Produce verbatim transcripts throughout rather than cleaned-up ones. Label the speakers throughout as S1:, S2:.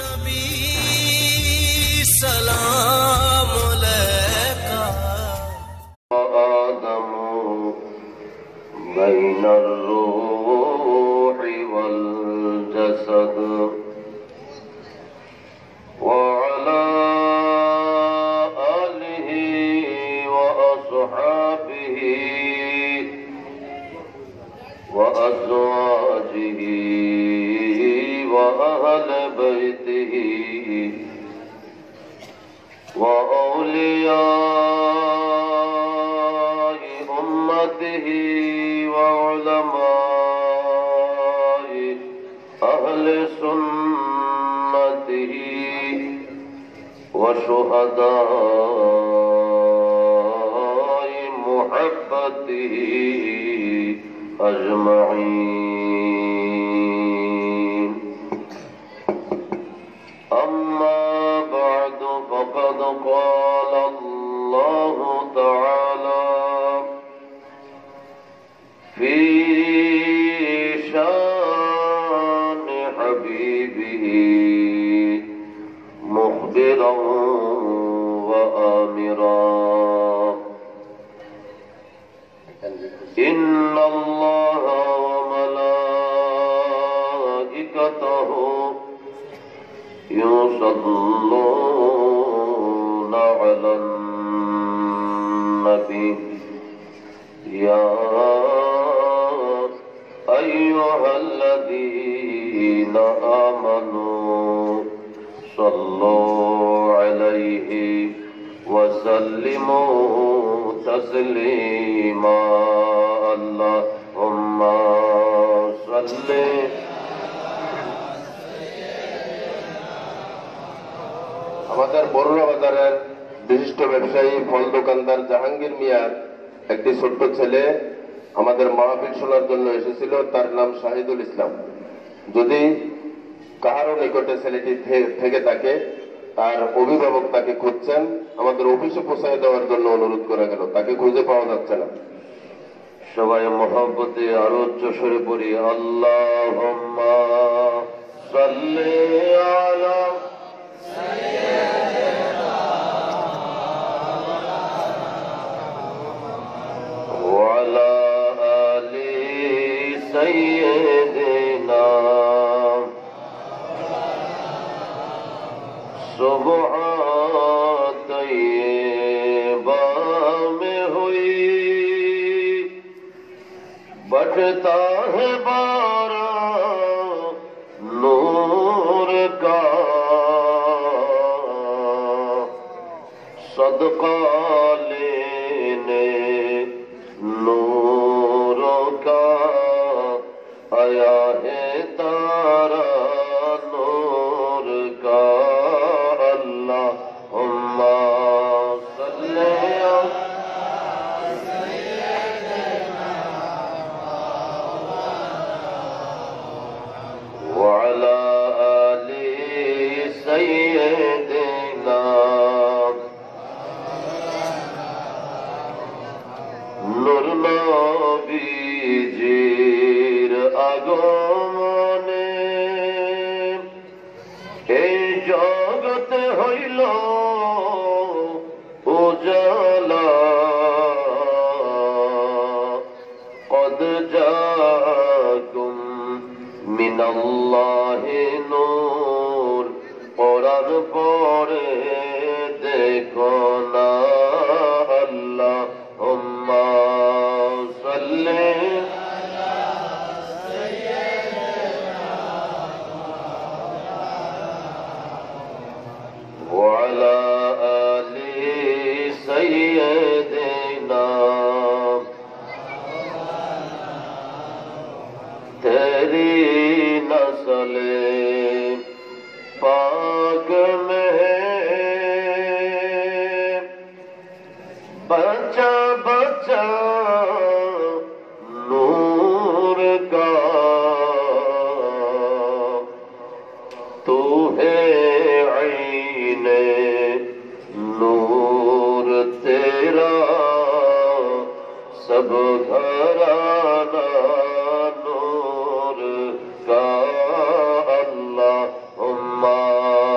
S1: नूर का अल्लाहुम्मा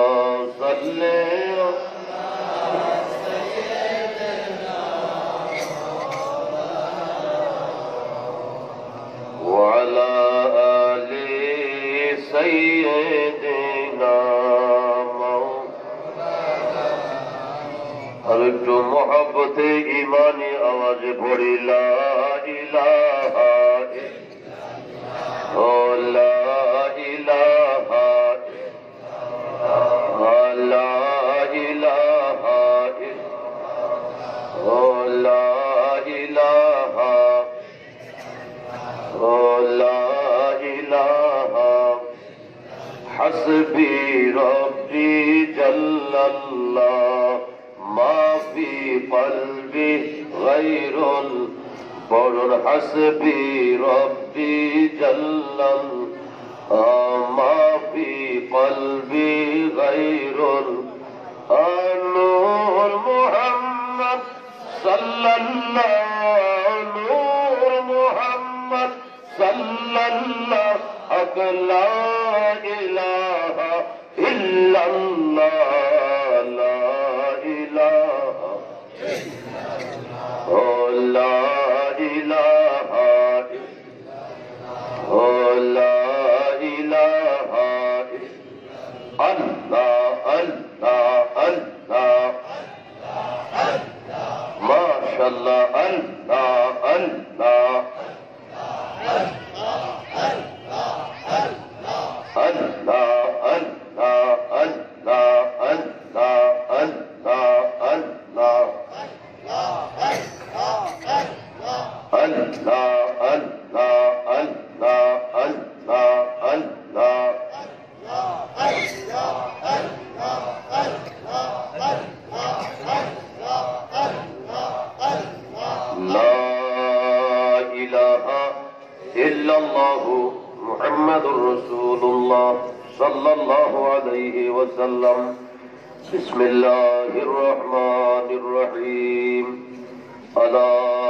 S1: देना और एकटू मोहब्बत ईमानी आवाज पड़ी ला इलाहा ओ ला इलाहा ला इलाहा ओ ला इलाहा ओ ला इलाहा हस्बी रब्बी जल्लल्लाह मा फी क़ल्बी गैरुल बरुल हस्बी रब्बी जल्लल्लाह मा फी क़ल्बी गैरुल नूर मुहम्मद सल्लल्लाहु नूर मुहम्मद सल्लल्लाहु ला इलाहा इल्लल्लाह ला इलाहा ओ ला इलाहा ओ ला इलाहा अल्लाह अल्लाह अल्लाह माशाअल्लाह अल्लाह अल्लाह अल्लाह अल्लाह अल्लाह अल्लाह अल्लाह अल्लाह अल्लाह अल्लाह अल्लाह अल्लाह अल्लाह ला इलाहा इल्लल्लाहु मुहम्मदुर रसूलुल्लाह सल्लल्लाहु अलैहि वसल्लम बिस्मिल्लाहिर रहमानिर रहीम अला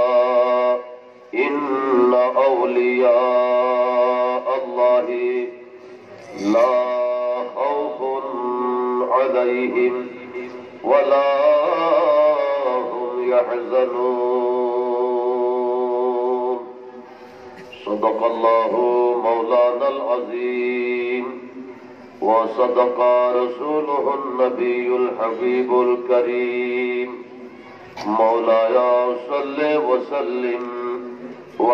S1: इन्ना औलिया अल्लाहि ला खौफुन अलैहिम वला हुम यहज़नून सदक़ल्लाहु मौलानल अज़ीम व सदक़ रसूलुहुन नबियुल हबीबुल करीम मौलाया सल्ले व सल्लिम व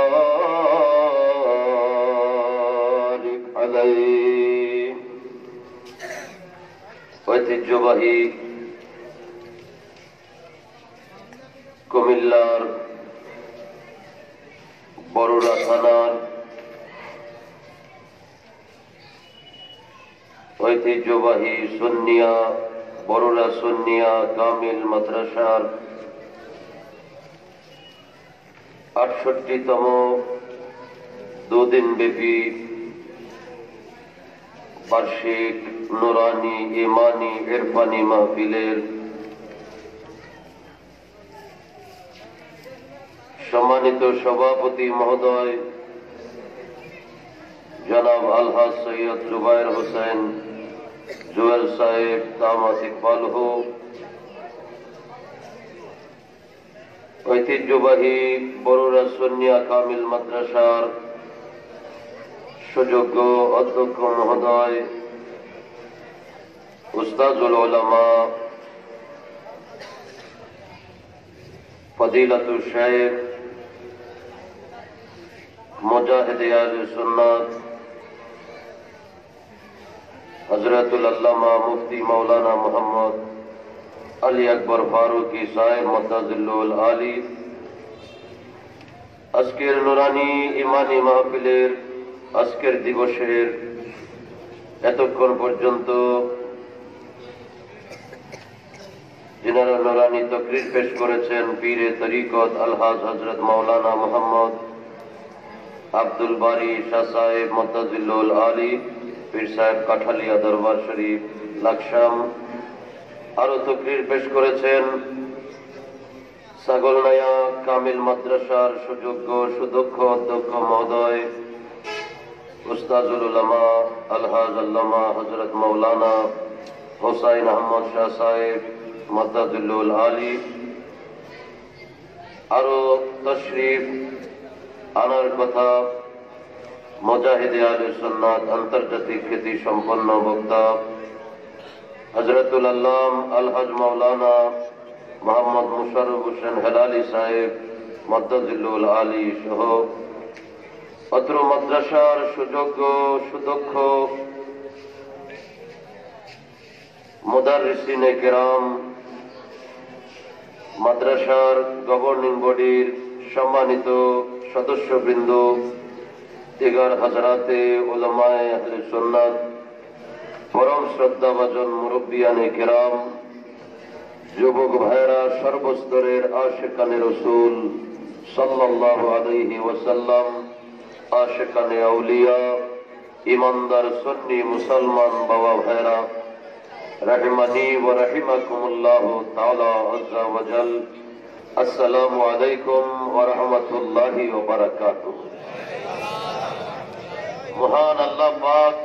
S1: बारिक अलैहि। ঐতিহ্যবাহী কুমিল্লার বরুড়া থানার ঐতিহ্যবাহী সুন্নিয়া বরুড়া সুন্নিয়া কামিল মাদ্রাসার আটষট্টিতম দুদিন ব্যাপী বার্ষিক নুরানি ইমানি ইরফানি মাহফিলের সম্মানিত সভাপতি মহোদয় জনাব আলহাজ সৈয়দ জুবায়ের হোসেন জুয়েল সাহেব দামাত ইকবালহু, ঐতিহ্যবাহী বরুড়া সুন্নিয়া কামিল মাদ্রাসার সুযোগ্য অধ্যক্ষ মহোদয় উস্তাজুল উলামা ফজিলাতুল শাইখ মুজাহিদে আহলে সুন্নাত হযরতুল আল্লামা মুফতি মাওলানা মুহাম্মদ আলী আকবর ফারুকী সাহেব মুতাজিল্লুল আলী, আজকের নুরানি ইমানি মাহফিলের আজকের দিবসের এতক্ষণ পর্যন্ত যিনারা নুরানি তকরির পেশ করেছেন পীরে তরিকত আলহাজ হযরত মাওলানা মুহাম্মদ আব্দুল বারী শাহ সাহেব মুতাজিল্লুল আলী পীর সাহেব কাঠালিয়া দরবার শরীফ লাকসাম। আরো তকরির পেশ করেছেন ছাগলনাইয়া কামিল মাদ্রাসার সুযোগ্য সুদক্ষ অধ্যক্ষ মহোদয় উস্তাজুল উলামা আলহাজ আল্লামা হযরত মাওলানা হোসাইন আহমদ শাহ সাহেব মুতাজিল্লুল আলী। আরো তশরিফ আনার কথা মুজাহিদে আহলে সুন্নাত আন্তর্জাতিক খ্যাতি সম্পন্ন বক্তা হযরতুল আল্লাম আলহাজ মাওলানা মোহাম্মদ মুশাররফ হোসেন হেলালি সাহেব মদ্দাজিল্লুল আলী সহ অত্র মাদ্রাসার সুযোগ্য সুদক্ষ মুদাররিসিনে কেরাম, মাদ্রাসার গভর্নিং বডির সম্মানিত সদস্যবৃন্দ, দিগার হাজরাতে উলামায়ে আহলে সুন্নাত, পরম শ্রদ্ধাভাজন মুরব্বিয়ানে কেরাম, যুবক ভাইরা, সর্বস্তরের আশিকানে রাসূল সাল্লাল্লাহু আলাইহি ওয়াসাল্লাম, আশিকানে আউলিয়া, ইমানদার সুন্নি মুসলমান বাবা ভাইরা, রাহিমানি ওয়া রাহিমাকুমুল্লাহু তাআলা আযজা ওয়া জাল। আসসালামু আলাইকুম ওয়া রাহমাতুল্লাহি ওয়া বারাকাতুহু। মহান আল্লাহ পাক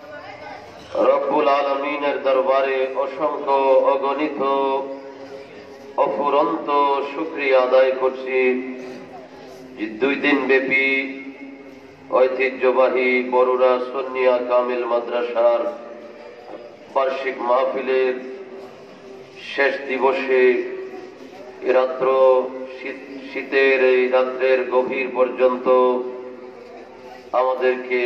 S1: রব্বুল আলামিনের দরবারে অসংখ্য অগণিত অফুরন্ত শুকরিয়া আদায় করছি যে দুই দিন ব্যাপী ঐতিহ্যবাহী বরুড়া সুন্নিয়া কামিল মাদ্রাসার বার্ষিক মাহফিলের শেষ দিবসে এ রাত্র শীতের এই রাত্রের গভীর পর্যন্ত আমাদেরকে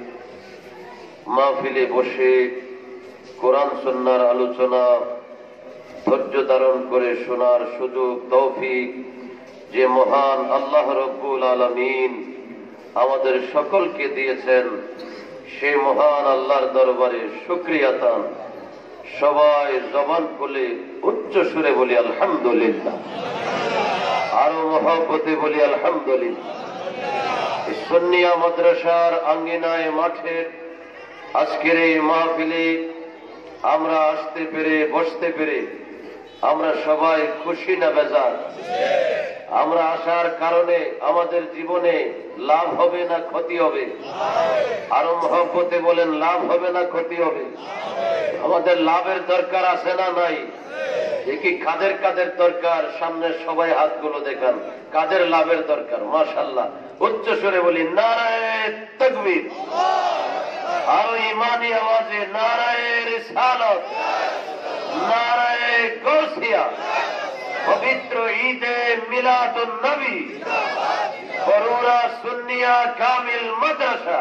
S1: মাহফিলে বসে কোরআন সুন্নাহর আলোচনা ধৈর্য ধারণ করে শোনার সুযোগ তৌফিক যে মহান আল্লাহ রব্বুল আলামিন আমাদের সকলকে দিয়েছেন, সে মহান আল্লাহর দরবারে শুকরিয়া তান। সবাই জবান খুলে উচ্চ সুরে বলি আলহামদুলিল্লাহ, আরো মহব্বতে বলি আলহামদুলিল্লাহ। সুন্নিয়া মাদ্রাসার আঙ্গিনায় মাঠের আজকের এই মাহফিলে আমরা আসতে পেরে বসতে পেরে আমরা সবাই খুশি না বেজার? আমরা আসার কারণে আমাদের জীবনে লাভ হবে না ক্ষতি হবে? আরো মহব্বতে বলেন লাভ হবে না ক্ষতি হবে? আমাদের লাভের দরকার আছে না নাই? দেখি কাদের কাদের দরকার, সামনে সবাই হাতগুলো দেখান। কাদের লাভের দরকার? মাশাআল্লাহ, উচ্চ সুরে বলি নারায়ে তাকবীর, আরো ইমানি আওয়াজে নারায়ে রিসালাত, নারায়ে গাউসিয়া। পবিত্র ঈদে মিলাদুন নবী, বরুড়া সুন্নিয়া কামিল মাদ্রাসা।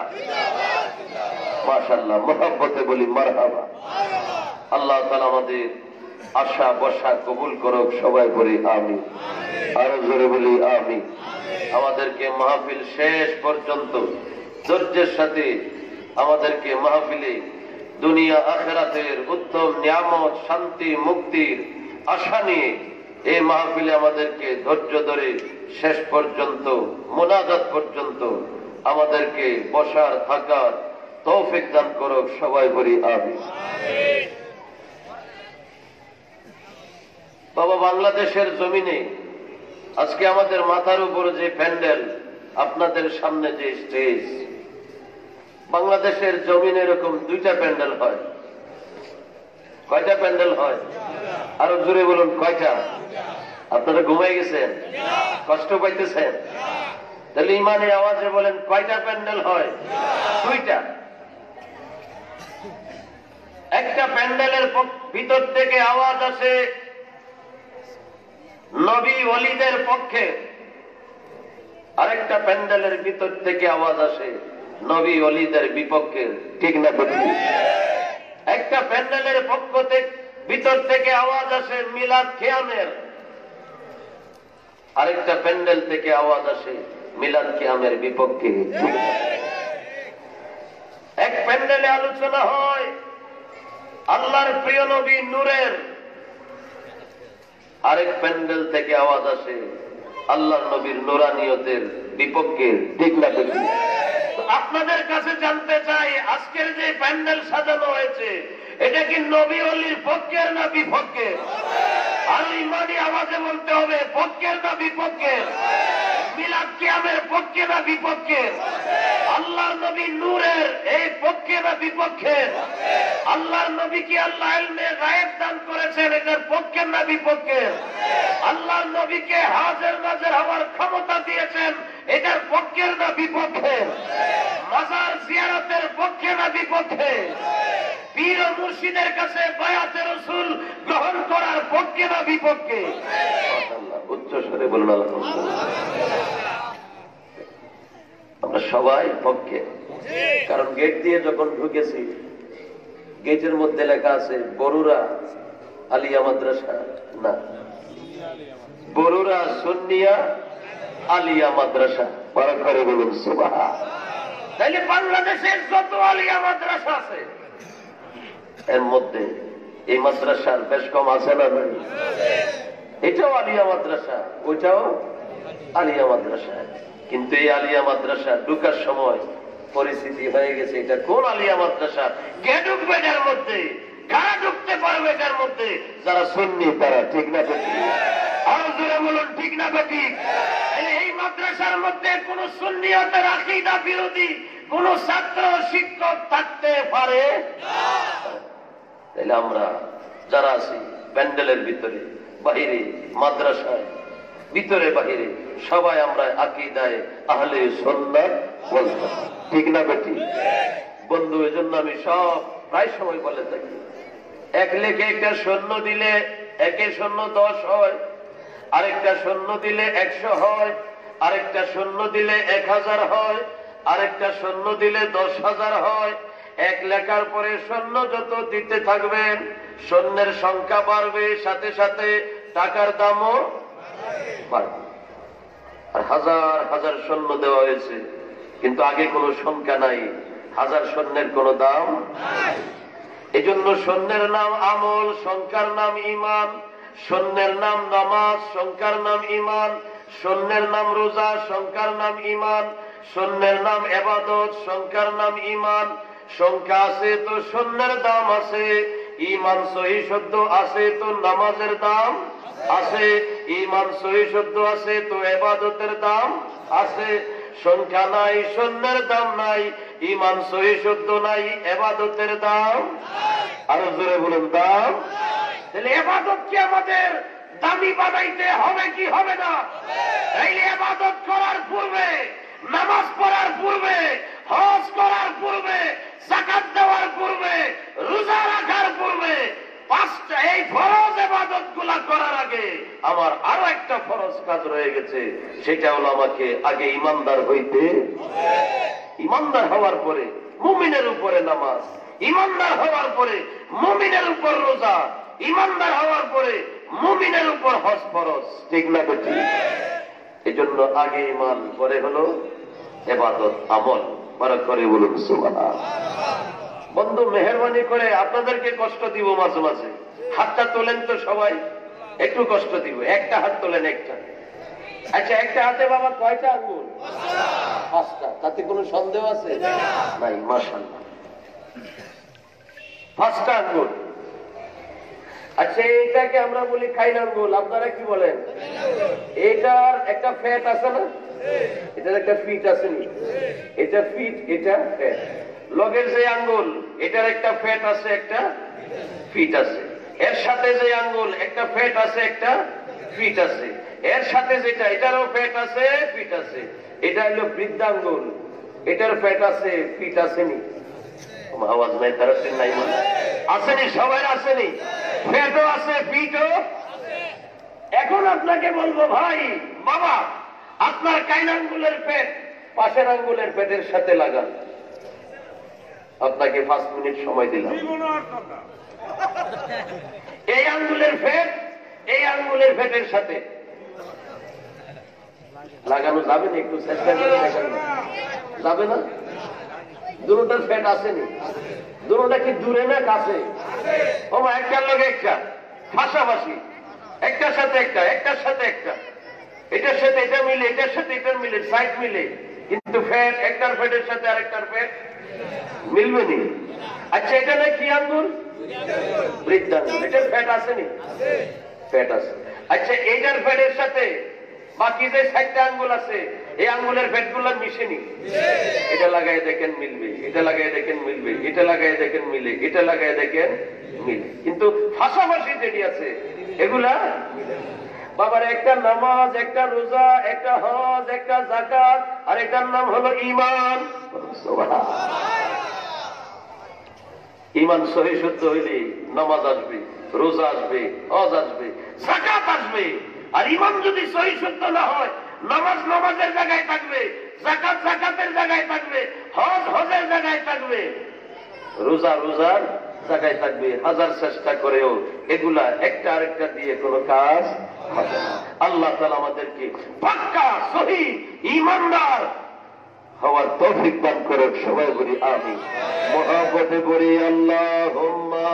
S1: মাশাআল্লাহ, মুহাব্বতে বলি মারহাবা। আল্লাহ তাআলা আমাদের আশা বসা কবুল করুক, সবাই বলি আমিন, আরো জোরে বলি আমিন। আমাদেরকে মাহফিল শেষ পর্যন্ত ধৈর্যের সাথে আমাদেরকে মাহফিলে দুনিয়া আখিরাতের উত্তম নিয়ামত, শান্তি, মুক্তির আশা নিয়ে এই মাহফিলে আমাদেরকে ধৈর্য ধরে শেষ পর্যন্ত মুনাজাত পর্যন্ত আমাদেরকে বসার থাকার তৌফিক দান করুক, সবাই বলি আমিন। বাবা, বাংলাদেশের জমিনে আজকে আমাদের মাথার উপর যে প্যান্ডেল, আপনাদের সামনে যে স্টেজ, বাংলাদেশের জমিনে এরকম দুইটা প্যান্ডেল হয়। কয়টা প্যান্ডেল হয়? আরো জোরে বলুন, কয়টা? আপনারা ঘুমাই গেছেন? কষ্ট পাইতেছেন? তাহলে ইমানে আওয়াজে বলেন কয়টা প্যান্ডেল হয়? দুইটা। একটা প্যান্ডেলের ভিতর থেকে আওয়াজ আসে নবী ওলিদের পক্ষে, আরেকটা প্যান্ডেলের ভিতর থেকে আওয়াজ আসে নবী ওলিদের বিপক্ষে। ঠিক না? একটা প্যান্ডেলের পক্ষ থেকে ভিতর থেকে আওয়াজ আসে মিলাদ কিয়ামের, আরেকটা প্যান্ডেল থেকে আওয়াজ আসে মিলাদ কিয়ামের বিপক্ষে। এক প্যান্ডেলে আলোচনা হয় আল্লাহর প্রিয় নবী নূরের, আরেক প্যান্ডেল থেকে আওয়াজ আসে আল্লাহর নবীর নুরানিয়তের বিপক্ষে। ঠিক না? আপনাদের কাছে জানতে চাই, আজকের যে প্যান্ডেল সাজানো হয়েছে এটা কি নবী ওলির পক্ষের না বিপক্ষের? আর ইমানি আওয়াজে বলতে হবে পক্ষের না বিপক্ষের? মিলাদ কিয়ামের পক্ষে না বিপক্ষের? আল্লাহর নবী নূরের এই পক্ষে না বিপক্ষের? আল্লাহর নবী কি আল্লাহ ইলমে গায়েব দান করেছেন, এটার পক্ষের না বিপক্ষের? আল্লাহর নবীকে হাজির নাজির হওয়ার ক্ষমতা দিয়েছেন, এটার পক্ষের না বিপক্ষের? মাজার জিয়ারতের পক্ষে না বিপক্ষে? পীর ও মুর্শিদের কাছে বায়াতে রাসূল গ্রহণ করার পক্ষে না বিপক্ষে? মাশাআল্লাহ, উচ্চ স্বরে বলুন আলহামদুলিল্লাহ। আমরা সবাই পক্ষে, কারণ গেট দিয়ে যখন ঢুকেছি গেটের মধ্যে লেখা আছে বরুরা আলিয়া মাদ্রাসা, না বরুরা সুন্নিয়া আলিয়া মাদ্রাসা। বড় করে বলুন সুবহান। তাইলে বাংলাদেশের যত আলিয়া মাদ্রাসা আছে এর মধ্যে এই মাদ্রাসার বেশ কম আছে না নাই? এটাও আলিয়া মাদ্রাসা, ওইটাও আলিয়া মাদ্রাসা। কিন্তু এই আলিয়া মাদ্রাসা ঢুকার সময় পরিস্থিতি হয়ে গেছে, এটা কোন আলিয়া মাদ্রাসা? কে ঢুকবে এটার মধ্যে? কারা ঢুকতে পারবে এটার মধ্যে? যারা সুন্নি তারা, ঠিক না ঠিক? আরো জোরে বলুন ঠিক না ঠিক? এই মাদ্রাসার মধ্যে কোন সুন্নিয়তের আকীদা বিরোধী কোন ছাত্র শিক্ষক থাকতে পারে না। তাহলে আমরা যারা আছি প্যান্ডেলের ভিতরে বাহিরে, মাদ্রাসায় ভিতরে বাহিরে, সবাই আমরা আকীদায়ে আহলে সুন্নাত ওয়াল জামাত, ঠিক না বেটি? বন্ধু, এই জন্য আমি সব প্রায় সময় বলে থাকি, এক লেখে একটা শূন্য দিলে একে শূন্য দশ হয়, আরেকটা শূন্য দিলে একশো হয়, আরেকটা শূন্য দিলে এক হাজার হয়, আরেকটা শূন্য দিলে দশ হাজার হয়। এক লেখার পরে শূন্য যত দিতে থাকবেন শূন্যের সংখ্যা বাড়বে, সাথে সাথে টাকার দামও বাড়বে। আর হাজার হাজার শূন্য দেওয়া হয়েছে, কিন্তু আগে কোনো সংখ্যা নাই, হাজার শূন্যের কোনো দাম নাই। এই জন্য শূন্যের নাম আমল, সংখ্যার নাম ইমান। শূন্যের নাম নামাজ, সংখ্যার নাম ইমান। শূন্যের নাম রোজা, সংখ্যার নাম ইমান। শূন্যের নাম ইবাদত, সংখ্যার নাম ইমান। সংখ্যা আছে তো শূন্যের দাম আছে, ইমান সহি শুদ্ধ আছে তো নামাজের দাম আছে, ইমান সহি শুদ্ধ আছে তো ইবাদতের দাম আছে। সংখ্যা নাই, শূন্যের দাম নাই, ইমান সহি শুদ্ধ নাই, ইবাদতের দাম। আরো জোরে বলুন দাম। তাহলে ইবাদত কি আমাদের দামি বানাইতে হবে কি হবে না? এই ইবাদত করার পূর্বে, নামাজ পড়ার পূর্বে, হজ করার পূর্বে, যাকাত দেওয়ার পূর্বে, রোজা রাখার পূর্বে, পাঁচটা এই ফরজ ইবাদত গুলা করার আগে আমার আরো একটা ফরজ কাজ রয়ে গেছে, সেটা হলো আমাকে আগে ইমানদার হইতে হবে। ইমানদার হওয়ার পরে মুমিনের উপরে নামাজ, ইমানদার হওয়ার পরে মুমিনের উপর রোজা, ইমানদার হওয়ার পরে মুমিনের উপর হজ ফরজ, ঠিক না বেটি? এই জন্য আগে ইমান, পরে হলো ইবাদত আমল। বড় করে বলুন সুবহান। বন্ধু, মেহরবানি করে আপনাদেরকে কষ্ট দিব মাঝে মাঝে, হাতটা তোলেন তো সবাই, একটু কষ্ট দিব। একটা হাত তোলেন, একটা। আচ্ছা, একটা হাতে বাবা কয়টা আঙ্গুল? পাঁচটা। তাতে কোনো সন্দেহ আছে? নাই, মাশাআল্লাহ, পাঁচটা আঙ্গুল। আচ্ছা, এইটাকে আমরা বলি খাইল আঙ্গুল, আপনারা কি বলেন? এটার একটা ফ্যাট আছে না? এটার একটা ফিট আছে নি? এটা ফিট, এটা ফ্যাট। লগের যে আঙ্গুল, এটার একটা ফ্যাট আছে, একটা ফিট আছে। এর সাথে যে আঙ্গুল, একটা ফ্যাট আছে, একটা ফিট আছে। এর সাথে যেটা, এটারও ফ্যাট আছে, ফিট আছে। এটা হলো বৃদ্ধাঙ্গুল, এটার ফ্যাট আছে, ফিট আসেনি। আওয়াজ নাই, তারা নাই আসেনি, সবাই আসেনি, ফ্যাটও আছে, ফিটও। এখন আপনাকে বলবো, ভাই বাবা, আপনার কাইন আঙ্গুলের ফ্যাট পাশের আঙ্গুলের ফ্যাটের সাথে লাগান। আপনাকে পাঁচ মিনিট সময় দিলাম। এই আঙ্গুলের ফ্যাট এই আঙ্গুলের ফ্যাটের সাথে লাগানো যাবে না? একটু চেষ্টা করে দেখেন, যাবে না? দুটোটার ফ্যাট আসেনি, দুটোটা কি দূরে না কাছে? ও মা, একটার লোক একটা, পাশাপাশি, একটার সাথে একটা, একটার সাথে একটা, এটার সাথে এটা মিলে, এটার সাথে এটার মিলে, সাইড মিলে, কিন্তু ফ্যাট একটার ফ্যাটের সাথে আরেকটার ফ্যাট মিলবে নি। আচ্ছা, এটা না কি আঙ্গুল? বৃদ্ধাঙ্গুল। এটার ফ্যাট আসেনি? ফ্যাট আছে। আচ্ছা, এইটার ফ্যাটের সাথে বাকি যে সাতটা আঙ্গুল আছে, এই আঙ্গুলের ফ্যাট গুলো মিশেনি। এটা লাগাই দেখেন মিলবে, এটা লাগাই দেখেন মিলবে, এটা লাগাই দেখেন মিলে, এটা লাগাই দেখেন মিলে, কিন্তু পাশাপাশি যেটি আছে এগুলা। বাবার একটা নামাজ, একটা রোজা, একটা হজ, একটা যাকাত, আর এটার নাম হলো ঈমান। ঈমান সহি শুদ্ধ হইলে নামাজ আসবে, রোজা আসবে, হজ আসবে, যাকাত আসবে। আর ঈমান যদি সহি শুদ্ধ না হয়, নামাজ নামাজের জায়গায় থাকবে, যাকাত যাকাতের জায়গায় থাকবে, হজ হজের জায়গায় থাকবে, রোজা রোজার জায়গায় থাকবে। হাজার চেষ্টা করেও এগুলা একটা আরেকটা দিয়ে কোনো কাজ হবে না। আল্লাহ তাআলা আমাদেরকে পাক্কা সহি ঈমানদার হওয়ার তৌফিক দান করেন। সবাই বলি আমিন। মুহাব্বতে বলি আল্লাহুম্মা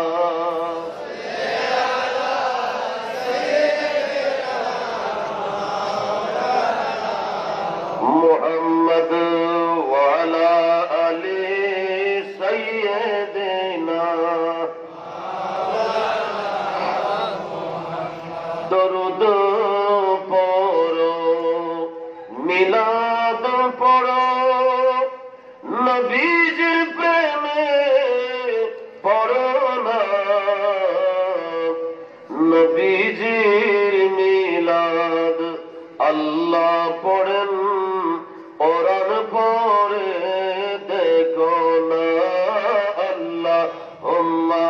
S1: মুহাম্মদ ওয়া আলা আলি সাইয়্যিদিনা দরুদ পড়ো, মিলাদ পড়ো, নবীজির প্রেমে পড়ো না, নবীজির মিলাদ আল্লাহ পড়েন, কোরআন পড়ে দেখো না। আল্লাহুম্মা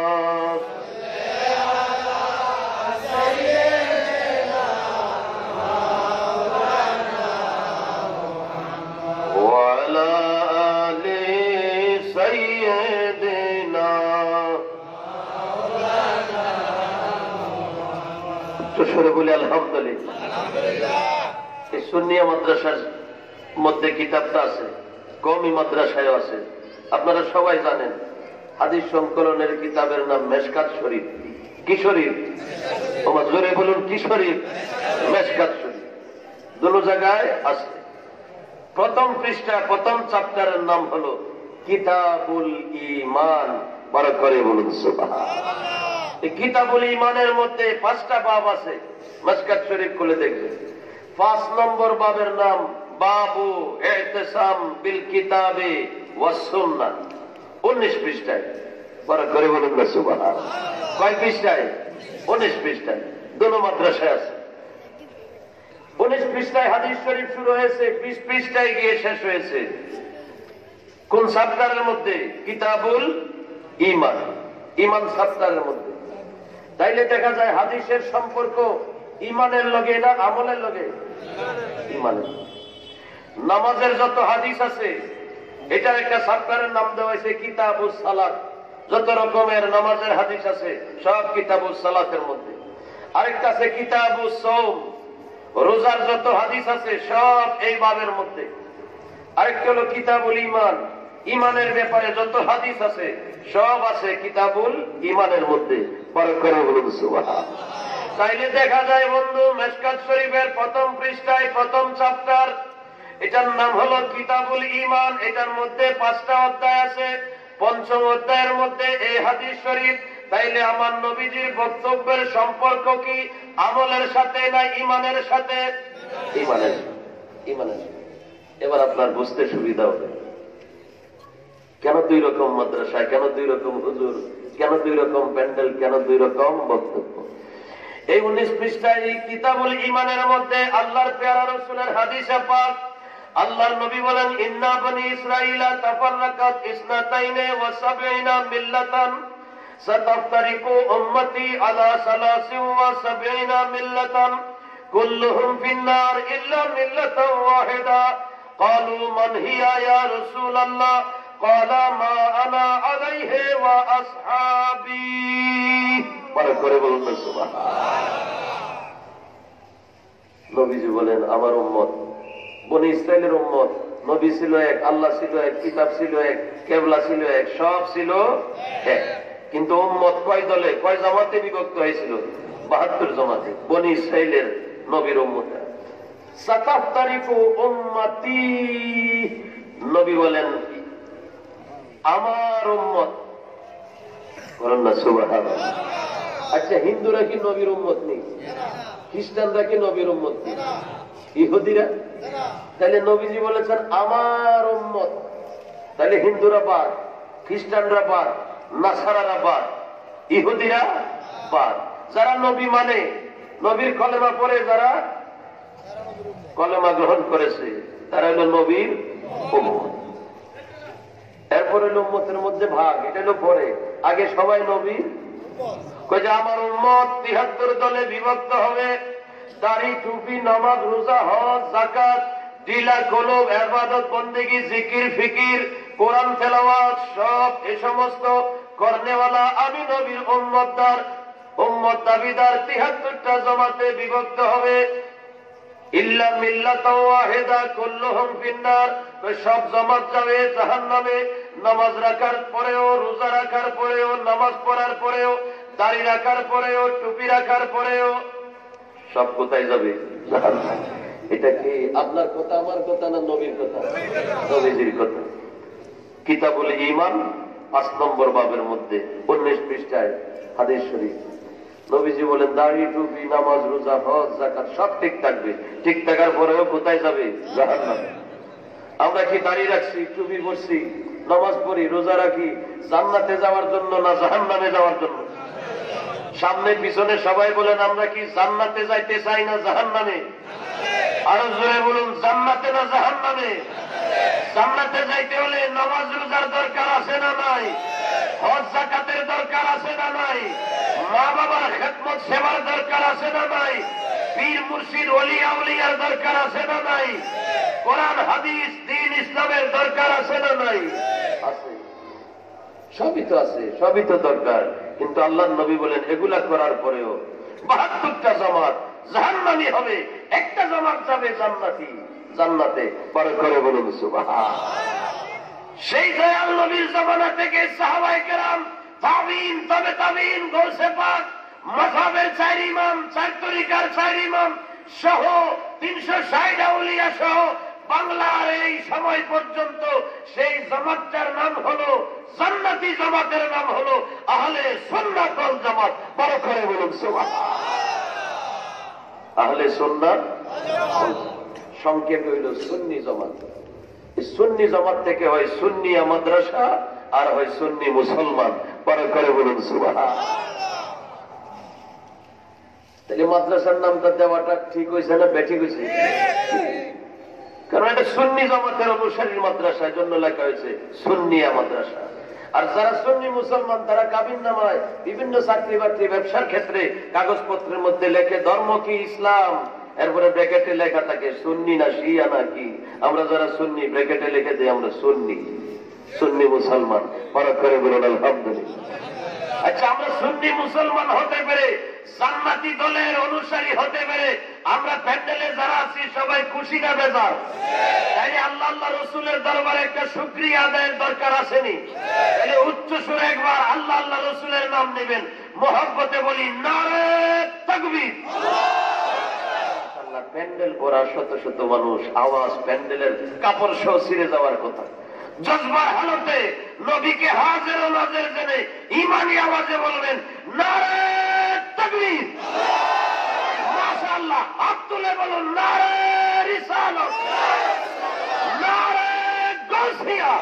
S1: বলি আলহামদুলিল্লাহ। এই সুন্নিয়া মাদ্রাসার মধ্যে কিতাবটা আছে, কওমি মাদ্রাসায় আছে। আপনারা সবাই জানেন হাদিস সংকলনের কিতাবের নাম মেশকাত শরীফ। কি শরীফ? তোমার জোরে বলুন, কি শরীফ? মেশকাত শরীফ। দুটো জায়গায় আছে। প্রথম পৃষ্ঠা প্রথম চ্যাপ্টারের নাম হলো কিতাবুল ঈমান। বড় করে বলুন সুবহানাল্লাহ। এই কিতাবুল ঈমানের মধ্যে পাঁচটা বাব আছে। মেশকাত শরীফ খুলে দেখবেন। পাঁচ নম্বর বাবের নাম বাবু ইতিসাম বিল কিতাবে ওয়াস সুন্নাহ। উনিশ পৃষ্ঠায়। বড় করে বলুন না সুবহানাল্লাহ। কয় পৃষ্ঠায়? উনিশ পৃষ্ঠায়। দুটো মাদ্রাসায় আছে। উনিশ পৃষ্ঠায় হাদিস শরীফ শুরু হয়েছে, বিশ পৃষ্ঠায় গিয়ে শেষ হয়েছে। কোন চ্যাপ্টারের মধ্যে? কিতাবুল ঈমান। ঈমান চ্যাপ্টারের মধ্যে। তাইলে দেখা যায় হাদিসের সম্পর্ক ঈমানের লগে না আমলের লগে? ঈমানের। নামাজের যত হাদিস আছে এটার একটা চ্যাপ্টারের নাম দেওয়া হয়েছে কিতাবুস সালাত। যত রকমের নামাজের হাদিস আছে সব কিতাবুস সালাতের মধ্যে। আরেকটা আছে কিতাবুস সাওম। রোজার যত হাদিস আছে সব এই বাবের মধ্যে। আরেকটা হলো কিতাবুল ঈমান। ঈমানের ব্যাপারে যত হাদিস আছে সব আছে কিতাবুল ঈমানের মধ্যে। বড় করে বলুন সুবহানাল্লাহ। তাইলে দেখা যায় বন্ধু, মেশকাত শরীফের প্রথম পৃষ্ঠায় প্রথম চ্যাপ্টার, এটার নাম হলো কিতাবুল ঈমান। এটার মধ্যে পাঁচটা অধ্যায় আছে। পঞ্চম অধ্যায়ের মধ্যে এই হাদিস শরীফ। তাইলে আমার নবীজির বক্তব্যের সম্পর্ক কি আমলের সাথে না ঈমানের সাথে? ঈমানের। ঈমানের। এবার আপনার বুঝতে সুবিধা হবে কেন দুই রকম মাদ্রাসায়, কেন দুই রকম হুজুর, কেন দুই রকম প্যান্ডেল, কেন দুই রকম বক্তব্য। এই উনিশ পৃষ্ঠায় কিতাবুল ঈমানের মধ্যে আল্লাহর পেয়ারা রাসূলের হাদিসে পাক আল্লাহর নবী বলেন, ইন্না বনি ইসরাঈলা তাফাররাকাত ইসনাতাইনে ওয়া সাবঈনা মিল্লাতান সাতাফতারিকু উম্মতি আলা সালাসিন ওয়া সাবঈনা মিল্লাতান কুল্লুহুম ফিন্নার ইল্লা মিল্লাতান ওয়াহিদা। ক্বালু মান হিয়া ইয়া রাসূলুল্লাহ? ক্বালা মা আনা আলাইহি ওয়া আসহাবী। বড় করে বলুন সুবহানাল্লাহ। নবীজি বলেন, আমার উম্মত বনি ইসরাইলের উম্মত। নবী ছিল এক, আল্লাহ ছিল এক, কিতাব ছিল এক, কিবলা ছিল এক, সব ছিল এক। কিন্তু উম্মত কয় দলে, কয় জামাতে বিভক্ত হয়েছিল? বাহাত্তর জামাতে। বনি ইসরাইলের নবীর উম্মত। সাতাফতারিকু উম্মতি। নবী বলেন আমার উম্মত। বলেন না সুবহানাল্লাহ। আচ্ছা, হিন্দুরা কি নবীর উম্মত নেই? খ্রিস্টানরা কি নবীর উম্মত নেই? ইহুদিরা? তাহলে নবীজি বলেছেন আমার উম্মত। তাহলে হিন্দুরা বাদ, খ্রিস্টানরা বাদ, নাসারারা বাদ, ইহুদিরা বাদ। যারা নবী মানে, নবীর কলেমা পড়ে যারা কলেমা গ্রহণ করেছে তারা হলো নবীর উম্মত। এরপরে হলো উম্মতের মধ্যে ভাগ, এটা হলো পরে, আগে সবাই নবীর। কই যে আমার উম্মত তিহাত্তর দলে বিভক্ত হবে, দাড়ি টুপি নামাজ রোজা হজ যাকাত দিলা কলব ইবাদত বন্দেগী জিকির ফিকির কোরআন তেলাওয়াত সব এ সমস্ত করনেওয়ালা আমি নবীর উম্মতদার উম্মত দাবিদার তিহাত্তরটা জমাতে বিভক্ত হবে। ইল্লা মিল্লাতাও ওয়াহিদা কুল্লুহুম ফিন্নার, সব জমাত যাবে জাহান্নামে। নামাজ রাখার পরেও, রোজা রাখার পরেও, নামাজ পড়ার পরেও, দাড়ি রাখার পরেও, টুপি রাখার পরেও সব কোথায় যাবে? জাহান্নামে। এটা কি আপনার কথা আমার কথা না নবীর কথা? নবীজির কথা। কিতাবুল ঈমান পাঁচ নম্বর বাবের মধ্যে উনিশ পৃষ্ঠায় হাদিস শরীফ নবীজি বলেন দাড়ি টুপি নামাজ রোজা হজ যাকাত সব ঠিক থাকবে, ঠিক থাকার পরেও কোথায় যাবে? জাহান্নামে। আমরা কি দাড়ি রাখছি, টুপি পরছি, নামাজ পড়ি, রোজা রাখি জান্নাতে যাওয়ার জন্য না জাহান্নামে যাওয়ার জন্য? সামনে পিছনে সবাই বলেন আমরা কি জান্নাতে যাইতে চাই না জাহান্নামে? আরো জোরে বলুন জান্নাতে না জাহান্নামে? জান্নাতে যাইতে হলে নামাজ রোজার দরকার আছে না নাই? হজ যাকাতের দরকার আছে না নাই? মা বাবার খেদমত সেবার দরকার আছে না নাই? পীর মুর্শিদ ওলি আউলিয়ার দরকার আছে না নাই? কোরআন হাদিস দ্বীন ইসলামের দরকার আছে না নাই? আছে, সবই তো আছে, সবই তো দরকার। কিন্তু আল্লাহর নবী বলেন এগুলা করার পরেও বাহাত্তরটা জামাত জাহান্নামী হবে, একটা জামাত যাবে জান্নাতি, জান্নাতে। পরে করে বলুন সুবহান। সেই দয়াল নবীর জামানা থেকে সাহাবায়ে কেরাম, তাবিঈন, তবে তাবিঈন, গৌসে পাক, মাযহাবের চার ইমাম, চার তরিকার চার ইমাম সহ তিনশো ষাট আউলিয়া সহ বাংলার এই সময় পর্যন্ত সেই জামাতটার নাম হলো জান্নাতি জামাতের নাম হলো আহলে সুন্নাত ওয়াল জামাত। বড় করে বলুন সুবহান। আহলে সুন্নাত সংক্ষেপে হইল সুন্নি জামাত। সুন্নি জামাত থেকে হয় সুন্নিয়া মাদ্রাসা আর হয় সুন্নি মুসলমান। বড় করে বলুন সুবহান। তাহলে মাদ্রাসার নামটা দেওয়াটা ঠিক হয়েছে না বেঠিক হয়েছে? কারণ এটা সুন্নি জামাতের অনুসারীর মাদ্রাসা, জন্য লেখা হয়েছে সুন্নিয়া মাদ্রাসা। আর যারা সুন্নি মুসলমান তারা কাবিন নামায় বিভিন্ন চাকরি বাকরি ব্যবসার ক্ষেত্রে কাগজপত্রের মধ্যে লেখে ধর্ম কি ইসলাম, এরপরে ব্র্যাকেটে লেখা থাকে সুন্নি না শিয়া না কি। আমরা যারা সুন্নি ব্র্যাকেটে লিখে দিই আমরা সুন্নি, সুন্নি মুসলমান। ফরক করে বলুন আলহামদুলিল্লাহ। আচ্ছা, আমরা সুন্নি মুসলমান হতে পেরে, জান্নাতি দলের অনুসারী হতে পেরে আমরা প্যান্ডেলে যারা আছি সবাই খুশি না বেজার? তাই আল্লাহ আল্লাহ রসুলের দরবারে একটা শুকরিয়া আদায়ের দরকার আসেনি? তাহলে উচ্চ সুরে একবার আল্লাহ আল্লাহ রসুলের নাম নেবেন, মহব্বতে বলি নারে তাকবীর। আল্লাহ, প্যান্ডেল ভরা শত শত মানুষ, আওয়াজ প্যান্ডেলের কাপড় সহ ছিঁড়ে যাওয়ার কথা। জজবার হালতে নবীকে হাজির ও নাজির জেনে ইমানি আওয়াজে বলবেন নারে তাকবীর। মাশাআল্লাহ, হাত তুলে বলুন নারে রিসালাত, নারে গাউসিয়া,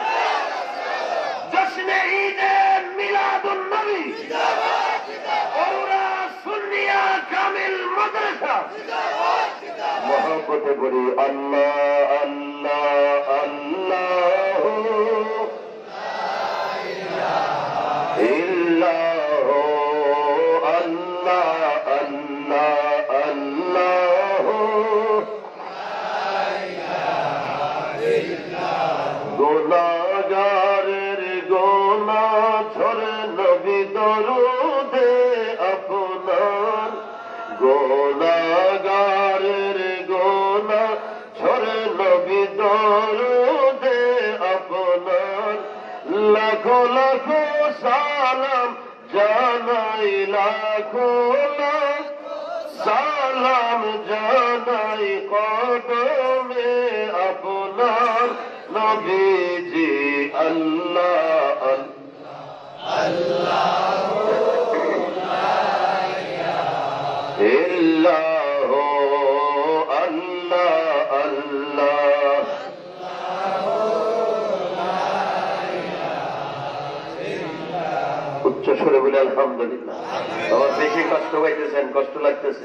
S1: জশ্নে ঈদে মিলাদুন নবী, ওরা সুন্নিয়া কামিল মাদ্রাসা। মহব্বতে বলি আল্লাহ আল্লাহ আল্লাহ গোনাগারের গোনা ঝরে নবী দরুদে আপনার, গোনাগারের গোনা ঝরে নবী দরুদে আপনার, লাখো লাখো সালাম জানাই, লাখো লাখ সালাম জানাই কদমে আপনার নবীজি। আল্লাহ আল্লাহ ইল্লাহ আল্লাহ আল্লাহ উচ্চ সরে বলে আলহামদুলিল্লাহ। বাবা বেশি কষ্ট পাইতেছেন, কষ্ট লাগতেছে?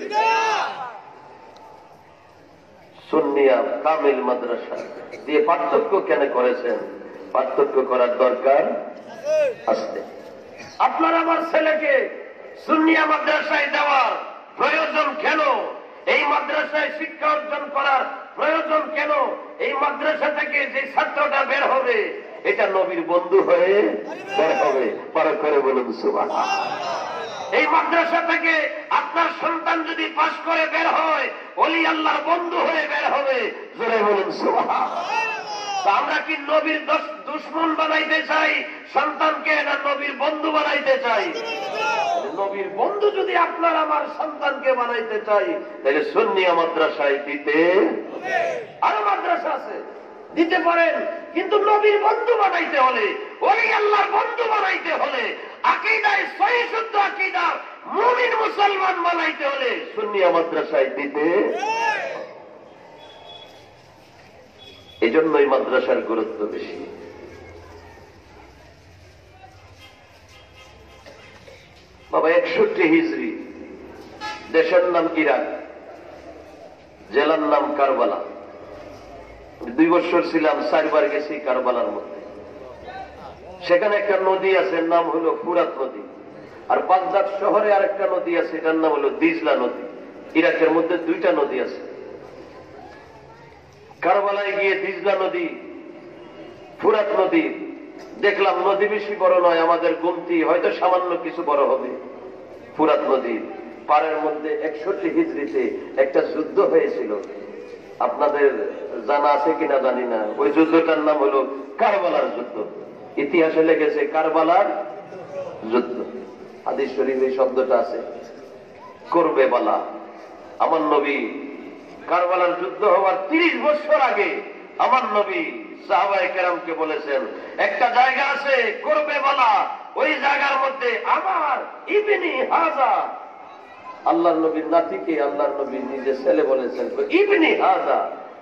S1: সুন্নিয়া কামিল মাদ্রাসা দিয়ে পার্থক্য কেন করেছেন? পার্থক্য করার দরকার আছে। আপনার আমার ছেলেকে সুন্নিয়া মাদ্রাসায় দেওয়ার প্রয়োজন কেন? এই মাদ্রাসায় শিক্ষা অর্জন করার প্রয়োজন কেন? এই মাদ্রাসা থেকে যে ছাত্রটা বের হবে এটা নবীর বন্ধু হয়ে বের হবে। পার করে বলুন সুবহানাল্লাহ। এই মাদ্রাসা থেকে আপনার সন্তান যদি পাশ করে বের হয় ওলি আল্লাহর বন্ধু হয়ে বের হবে। জোরে বলুন সুবহানাল্লাহ। আমরা কি নবীর দুশমন বানাইতে চাই সন্তানকে, না নবীর বন্ধু বানাইতে চাই? নবীর বন্ধু যদি আপনার আমার সন্তানকে বানাইতে চাই তাহলে সুন্নিয়া মাদ্রাসায় দিতে। আরো মাদ্রাসা আছে দিতে পারেন, কিন্তু নবীর বন্ধু বানাইতে হলে, ওলি আল্লাহর বন্ধু বানাইতে হলে, আকীদায় সহি শুদ্ধ আকীদা মুমিন মুসলমান বানাইতে হলে সুন্নিয়া মাদ্রাসায় দিতে। এই জন্যই মাদ্রাসার গুরুত্ব বেশি। বাবা একষট্টি হিজরি, দেশের নাম ইরাক, জেলার নাম কারবালা। দুই বছর ছিলাম, চারবার গেছি কারবালার মধ্যে। সেখানে একটা নদী আছে, নাম হলো ফুরাত নদী। আর বাগদাদ শহরে আরেকটা নদী আছে, এটার নাম হলো দিজলা নদী। ইরাকের মধ্যে দুইটা নদী আছে। কারবালায় গিয়ে দিজলা নদী, ফুরাত নদী দেখলাম। নদী বেশি বড় নয়, আমাদের গুমতি হয়তো সামান্য কিছু বড় হবে। ফুরাত নদী পাড়ের মধ্যে একষট্টি হিজরিতে একটা যুদ্ধ হয়েছিল। আপনাদের জানা আছে কিনা জানি না। ওই যুদ্ধটার নাম হলো কারবালার যুদ্ধ। ইতিহাসে লেগেছে কারবালার যুদ্ধ। হাদিস শরীফ এই শব্দটা আছে, করবে বালা। আমার নবী কারবালার যুদ্ধ হওয়ার তিরিশ বছর আগে আমার নবী সাহাবায়ে কেরামকে বলেছেন একটা জায়গা আছে করবে বালা, ওই জায়গার মধ্যে আমার ইবনি হাজা, আল্লাহর নবীর নাতিকে আল্লাহর নবী নিজে ছেলে বলেছেন, ইবনি হাজা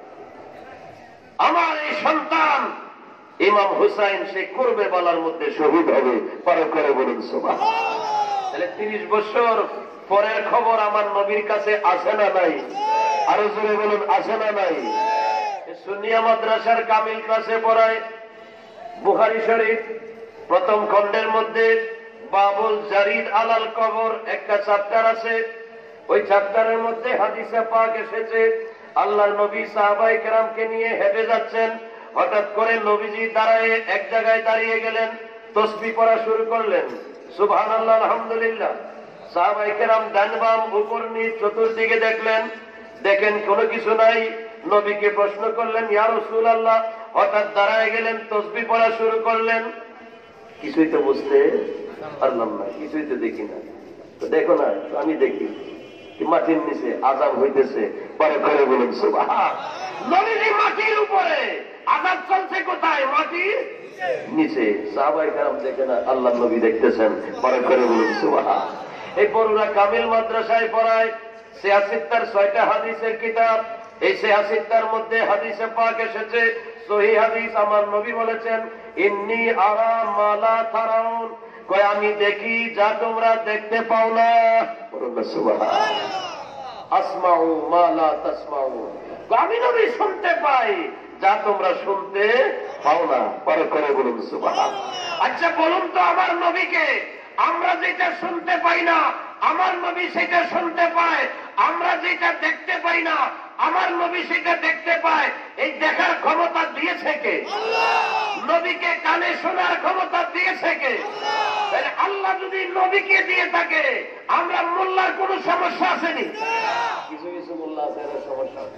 S1: আমার এই সন্তান ইমাম হুসাইন সে করবে বালার মধ্যে শহীদ হবে। পরে করে বলুন সুবহানাল্লাহ। তাহলে তিরিশ বছর পরের খবর আমার নবীর কাছে আছে না নাই? আরো জোরে বলুন, আছে না নাই? সুন্নিয়া মাদ্রাসার কামিল ক্লাসে পড়ায় বুখারী শরীফ প্রথম খণ্ডের মধ্যে বাবুল জারিদ আলাল কবর একটা চ্যাপ্টার আছে। ওই চ্যাপ্টারের মধ্যে হাদিসে পাক এসেছে আল্লাহর নবী সাহাবায়ে কেরামকে নিয়ে হেঁটে যাচ্ছেন। হঠাৎ করে নবীজি দাঁড়ায় এক জায়গায় দাঁড়িয়ে গেলেন, তাসবিহ পড়া শুরু করলেন, সুবহানাল্লাহ আলহামদুলিল্লাহ। সাহাবায়ে কেরাম ডান বাম উপর নিচ চতুর্দিকে দেখলেন, দেখেন কোনো কিছু নাই। নবীকে প্রশ্ন করলেন, ইয়া রাসূলুল্লাহ। হঠাৎ দাঁড়ায় গেলেন, তাসবিহ পড়া শুরু করলেন। কিছুই তো বুঝতে পারলাম না, কিছুই তো দেখি না। তো দেখো না, আমি দেখি মাটির নিচে আযাব হইতেছে। পরে করে বলুন সুবহানাল্লাহ। নবীজি মাটির উপরে, আযাব চলছে কোথায়? মাটির নিচে। সাহাবায়ে কেরাম দেখেন না, আল্লাহর নবী দেখতেছেন। পরে করে বলুন সুবহানাল্লাহ। এই বড়রা কামিল মাদ্রাসায় পড়ায় সিয়াসিত্তার ছয়টা হাদিসের কিতাব। এই সিয়াসিত্তার মধ্যে হাদিসে পাক এসেছে সহিহ হাদিস। আমার নবী বলেছেন, ইন্নী আরা মা লা তারাউন, কয় আমি দেখি যা তোমরা দেখতে পাও না। সুবহানাল্লাহ। আসমাউ মা লা তাসমাউন, আমি নবী শুনতে পাই যা তোমরা শুনতে পাও না। পরে করে বলুন সুবহানাল্লাহ। আচ্ছা বলুন তো, আমার নবীকে আমরা যেটা শুনতে পাই না আমার নবী সেটা শুনতে পায়, আমরা যেটা দেখতে পাই না আমার নবী সেটা দেখতে পায়, এই দেখার ক্ষমতা দিয়েছে কে? নবীকে কানে শোনার ক্ষমতা দিয়েছে কে? তাহলে আল্লাহ যদি নবীকে দিয়ে থাকে, আমরা মোল্লার কোন সমস্যা আসেনি? কিছু কিছু মোল্লা আছে সমস্যা আছে,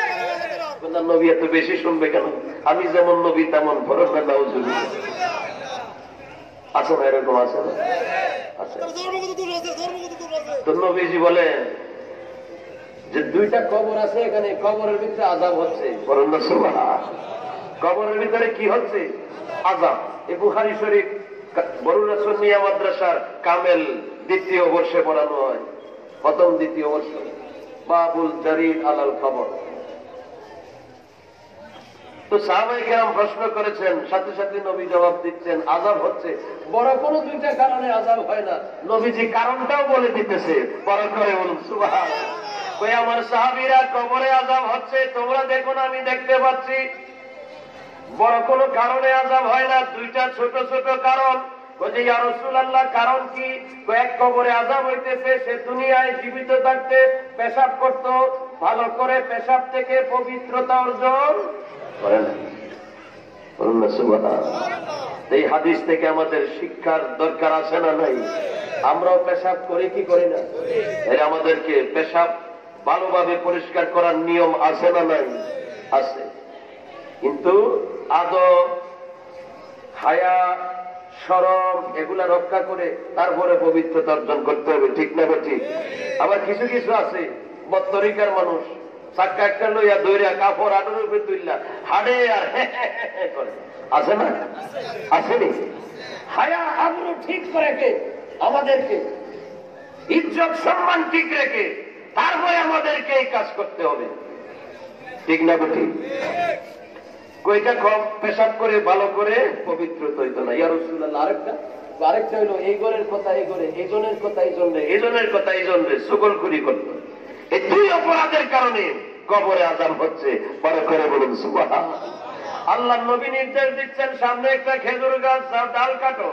S1: নবী এত বেশি শুনবে কেন? আমি যেমন নবী তেমন ফরজ না নাউজুবিল্লাহ। আছে না এরকম? আছে না? আছে। তো নবীজি বলেন যে দুইটা কবর আছে এখানে, কবরের ভিতরে আযাব হচ্ছে। কবরের ভিতরে কি হচ্ছে? আযাব। এই বুখারী শরীফ বরুণা সুন্নিয়া মাদ্রাসার কামেল দ্বিতীয় বর্ষে পড়ানো হয়, প্রথম দ্বিতীয় বর্ষ। বাবুল জারিদ আলাল কবর। তো সাহাবায়ে কেরাম প্রশ্ন করেছেন, সাথে সাথে নবী জবাব দিচ্ছেন আযাব হচ্ছে। বড় কোনো দুইটা কারণে আযাব হয় না, নবীজি কারণটাও বলে দিতেছে। বড় করে বলুন সুবহানাল্লাহ। কই আমার সাহাবীরা কবরে আযাব হচ্ছে, তোমরা দেখো না আমি দেখতে পাচ্ছি। বড় কোনো কারণে আযাব হয় না, দুইটা ছোট ছোট কারণ। বলছে ইয়া রাসূলুল্লাহ কারণ কি? এক কবরে আযাব হইতেছে, সে দুনিয়ায় জীবিত থাকতে পেশাব করত, ভালো করে পেশাব থেকে পবিত্রতা অর্জন করে না। বলুন না সুবহানাল্লাহ। এই হাদিস থেকে আমাদের শিক্ষার দরকার আছে না নাই? আমরাও পেশাব করি কি করি না? এর আমাদেরকে পেশাব ভালোভাবে পরিষ্কার করার নিয়ম আছে না নাই? আছে। কিন্তু আদব, হায়া, শরম এগুলা রক্ষা করে তারপরে পবিত্রতা অর্জন করতে হবে, ঠিক না ঠিক? আবার কিছু কিছু আছে বত্তরিকার মানুষ, চাক্কা একটা লইয়া দইরা কাপড় আডুর উপরে তুললা হাড়ে আর করে, আছে না? আসেনি? হায়া আবরু ঠিক করে কে আমাদেরকে ইজ্জত সম্মান ঠিক রেখে তারপরে আমাদেরকে এই কাজ করতে হবে, ঠিক না ঠিক? কইটা কম পেশাব করে ভালো করে পবিত্র হইতো না। ইয়া রাসূলুল্লাহ আরেকটা আরেকটা হইলো এই ঘরের কথা এই ঘরে, এই জনের কথা এই জনে, এই জনের কথা এই জনে সকলকুরি করত। এই দুই অপরাধের কারণে কবরে আযাব হচ্ছে। বড় করে বলুন সুবহানাল্লাহ। আল্লাহ নবী নির্দেশ দিচ্ছেন সামনে একটা খেজুর গাছ, ডাল কাটো,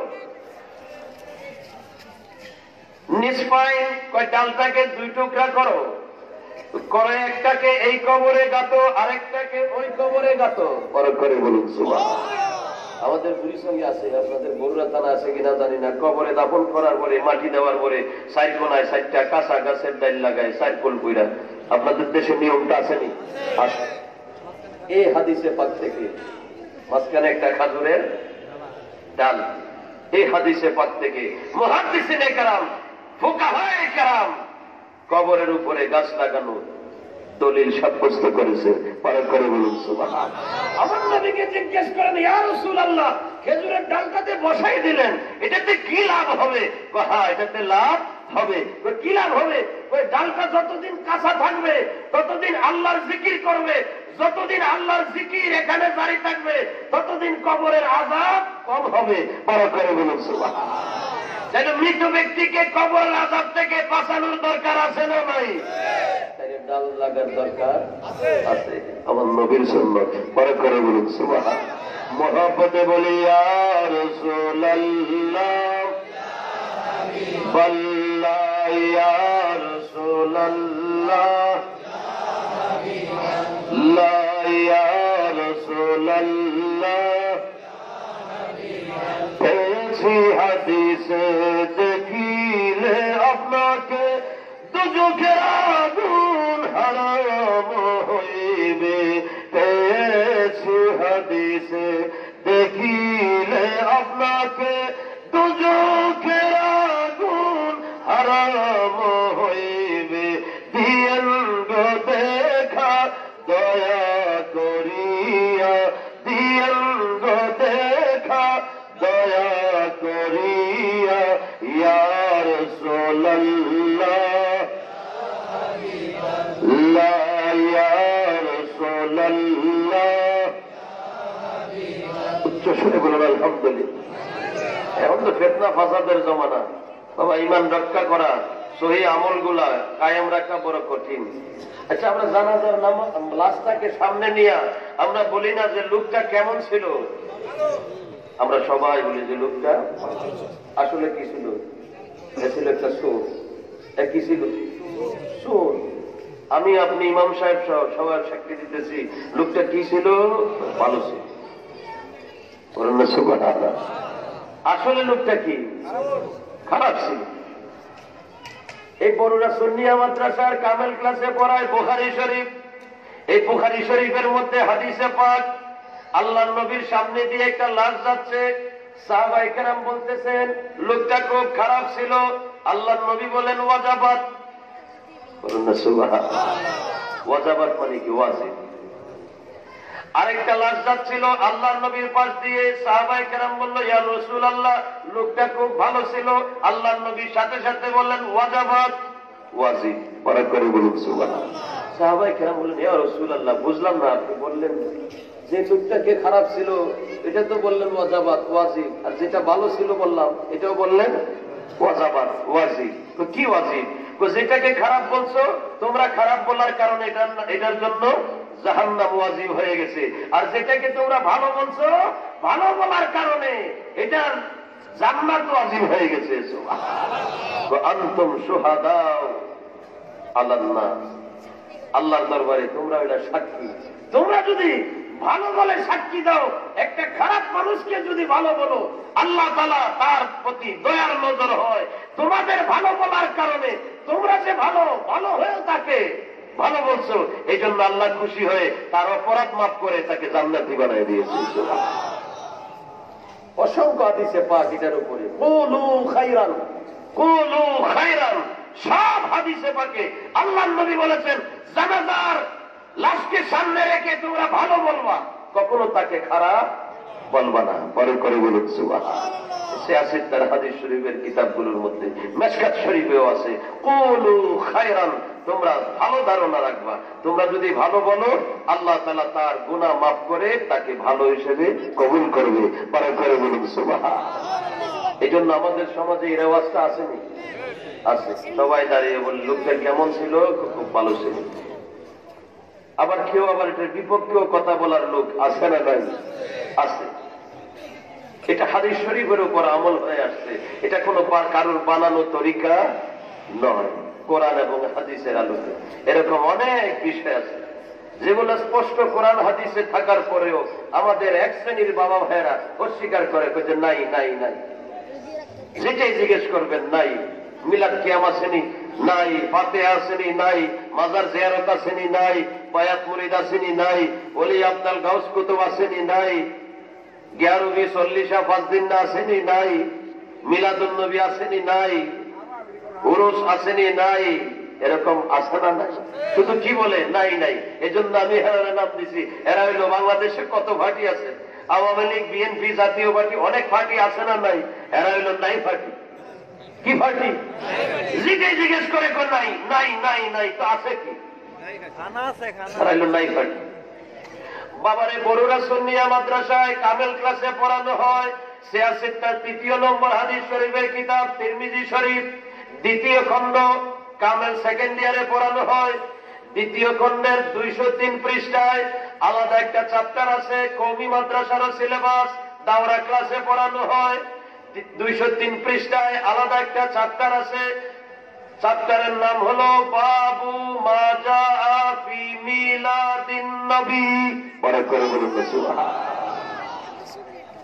S1: নিষ্পাইন কয় ডালটাকে দুই টুকরা করো, করে একটাকে এই কবরে গাতো আরেকটাকে ওই কবরে গাতো। বড় করে বলুন সুবহানাল্লাহ। আমাদের বুড়ি সঙ্গে আছে, আপনাদের বড়ুরা থানা আছে কিনা জানি না, কবরে দাফন করার পরে মাটি দেওয়ার পরে সাইড কোনায় সাইডটা কাঁচা গাছের ডাল লাগায় সাইড কোল কইরা। আপনাদের দেশে নিয়মটা আসেনি? আসে। এই হাদিসে পাক থেকে মাঝখানে একটা খাজুরের ডাল, এই হাদিসে পাক থেকে মুহাদ্দিসিনে কেরাম, ফুকাহায়ে কেরাম কবরের উপরে গাছ লাগানো দলিল সাব্যস্ত করেছে। পালন করে বলুন সুবহানাল্লাহ। আমার নবীকে জিজ্ঞেস করেন ইয়া রাসূলুল্লাহ খেজুরের ডালটাতে বসাই দিলেন, এটাতে কি লাভ হবে? হ্যাঁ এটাতে লাভ হবে। কি লাভ হবে? ওই ডালটা যতদিন কাঁচা থাকবে ততদিন আল্লাহর জিকির করবে, যতদিন আল্লাহর জিকির এখানে জারি থাকবে ততদিন কবরের আযাব কম হবে। পালন করে বলুন সুবহানাল্লাহ। যেন মৃত ব্যক্তিকে কবরের আযাব থেকে বাঁচানোর দরকার আছে না নাই? ডাল লাগার দরকার আছে। আমার নবীর সুন্নাত। পরে করে বলুন সুবহানাল্লাহ। মহব্বতে বলি ইয়া রাসূলুল্লাহ বল্লাহ ইয়া রাসূলুল্লাহ লা ইয়া রাসূলুল্লাহ। পেয়েছি হাদিসে দেখিলে আপনাকে দুজকের আগুন হারাম হইবে। পেয়েছি হাদিসে দেখিলে আপনাকে দুজকের আগুন হারাম হইবে। দিয়েন গো দেখা দয়া করিয়া, দিয়েন গো দেখা দয়া করিয়া ইয়া রাসূলুল্লাহ লা ইয়া রাসূলুল্লাহ। উচ্চ সুরে বলুন আলহামদুলিল্লাহ। এখন তো ফিতনা ফাসাদের জমানা বাবা, ঈমান রক্ষা করা সহি আমলগুলা কায়েম রাখা বড় কঠিন। আচ্ছা আমরা জানাজার নামাজ লাশটাকে সামনে নিয়ে আমরা বলি না যে লোকটা কেমন ছিল? আমরা সবাই বলি যে লোকটা আসলে কি ছিল? ছিল একটা সুর। কি ছিল? সুর। আমি আপনি ইমাম সাহেব সহ সবার সাক্ষী দিতেছি লোকটা কি ছিল? ভালো ছিল। আসলে লোকটা কি? খারাপ ছিল। এই বড়রা সুন্নিয়া মাদ্রাসার কামেল ক্লাসে পড়ায় বুখারী শরীফ। এই বুখারী শরীফের মধ্যে হাদিসে পাক আল্লাহর নবীর সামনে দিয়ে একটা লাশ যাচ্ছে, সাহাবায়ে কেরাম বলতেছেন লোকটা খুব খারাপ ছিল। আল্লাহর নবী বলেন ওয়াজাবাত। বলুন না সুবহানাল্লাহ। ওয়াজাবাত মানে কি? ওয়াজিব। আরেকটা লাশ যাচ্ছিল আল্লাহর নবীর পাশ দিয়ে, সাহাবায়ে কেরাম বলল ইয়া রাসূলুল্লাহ লোকটা খুব ভালো ছিল। আল্লাহর নবীর সাথে সাথে বললেন ওয়াজাবাত, ওয়াজিব। পরে করে বলুন সুবহানাল্লাহ। সাহাবায়ে কেরাম বললেন ইয়া রাসূলুল্লাহ বুঝলাম না, আপনি বললেন যে লোকটাকে খারাপ ছিল এটা তো বললেন ওয়াজাবাত ওয়াজিব, আর যেটা ভালো ছিল বললাম এটাও বললেন ওয়াজাবাত ওয়াজিব। তো কি ওয়াজিব? যেটাকে খারাপ বলছো তোমরা খারাপ বলার কারণে এটার এটার জন্য জাহান্নাম ওয়াজিব হয়ে গেছে, আর যেটাকে তোমরা ভালো বলছো ভালো বলার কারণে এটার জান্নাত ওয়াজিব হয়ে গেছে। আনতুম শুহাদা আলান নাস, আল্লাহর দরবারে তোমরা এটা সাক্ষী। তোমরা যদি ভালো বলে সাক্ষী দাও, একটা খারাপ মানুষকে যদি ভালো বলো আল্লাহ তাআলা তার প্রতি দয়ার নজর হয়। তোমাদের ভালো বলার কারণে তোমরা যে ভালো ভালো হয়ে তাকে ভালো বলছো, এই জন্য আল্লাহ খুশি হয়ে তার অপরাধ মাফ করে তাকে জান্নাতি বানিয়ে দিয়েছে। অসংখ্য হাদিসে পাক এটার উপরে কুলু খাইরান কুলু খাইরান, সব হাদিসে পাকে আল্লাহর নবী বলেছেন জানাজার লাশকে সামনে রেখে তোমরা ভালো বলবা, কখনো তাকে খারাপ বলবা না। পরে করে বলুন সুবহানাল্লাহ। সে আছে তার হাদিস শরীফের কিতাবগুলোর মধ্যে, মিশকাত শরীফেও আছে কুলু খায়রান, তোমরা ভালো ধারণা রাখবা। তোমরা যদি ভালো বলো আল্লাহ তাআলা তার গুনাহ মাফ করে তাকে ভালো হিসেবে কবুল করবে। পরে করে বলুন সুবহানাল্লাহ। এই জন্য আমাদের সমাজে এই রেওয়াজটা আসেনি, আছে। সবাই দাঁড়িয়ে বল লোকটা কেমন ছিল, খুব ভালো ছিল। আবার কেউ আবার এটার বিপক্ষেও কথা বলার লোক আছে না নাই? আছে। এটা হাদিস শরীফের উপর আমল হয়ে আসছে, এটা কোনো কারোর বানানো তরিকা নয়, কোরআন এবং হাদিসের আলোকে। এরকম অনেক বিষয় আছে যেগুলো স্পষ্ট কোরআন হাদিসে থাকার পরেও আমাদের এক শ্রেণীর বাবা ভাইয়েরা অস্বীকার করে, যে নাই নাই নাই। যেটাই জিজ্ঞেস করবেন নাই। মিলাদ কিয়াম আসেনি নাই, ফাতিহা আসেনি নাই, মাজার জিয়ারত আসেনি নাই, বায়াত মুরিদ আসেনি নাই, ওলি আব্দাল গাউস কুতুব আসেনি নাই, গ্যারুবি চল্লিশা পাঁচ দিন না আসেনি নাই, মিলাদুন নবী আসেনি নাই, উরুস আসেনি নাই। এরকম আসে না নাই? শুধু কি বলে নাই নাই। এজন্য আমি এরা নাম দিছি। এরা হইল বাংলাদেশে কত পার্টি আছে, আওয়ামী লীগ, বিএনপি, জাতীয় পার্টি, অনেক পার্টি আছে না নাই? এরা হইল নাই পার্টি। কি পার্টি? জিজ্ঞেস জিজ্ঞেস করে নাই নাই নাই নাই, তো আছে কি? এরা হইল নাই পার্টি। বাবারে বড়ুরা সুন্নিয়া মাদ্রাসায় কামেল ক্লাসে পড়ানো হয়। সিয়াসিত্তার তৃতীয় নম্বর হাদিস শরীফের কিতাব তিরমিজি শরীফ দ্বিতীয় খণ্ড কামেল সেকেন্ড ইয়ারে পড়ানো হয়। দ্বিতীয় খণ্ডের দুইশো তিন পৃষ্ঠায় আলাদা একটা চ্যাপ্টার আছে। কওমি মাদ্রাসার সিলেবাস দাওরা ক্লাসে পড়ানো হয়। দুইশো তিন পৃষ্ঠায় আলাদা একটা চ্যাপ্টার আছে। চ্যাপ্টারের নাম হলো বাবু মা জাআ ফি মিলাদিন নবী। বড় করে বলুন সুবহানাল্লাহ।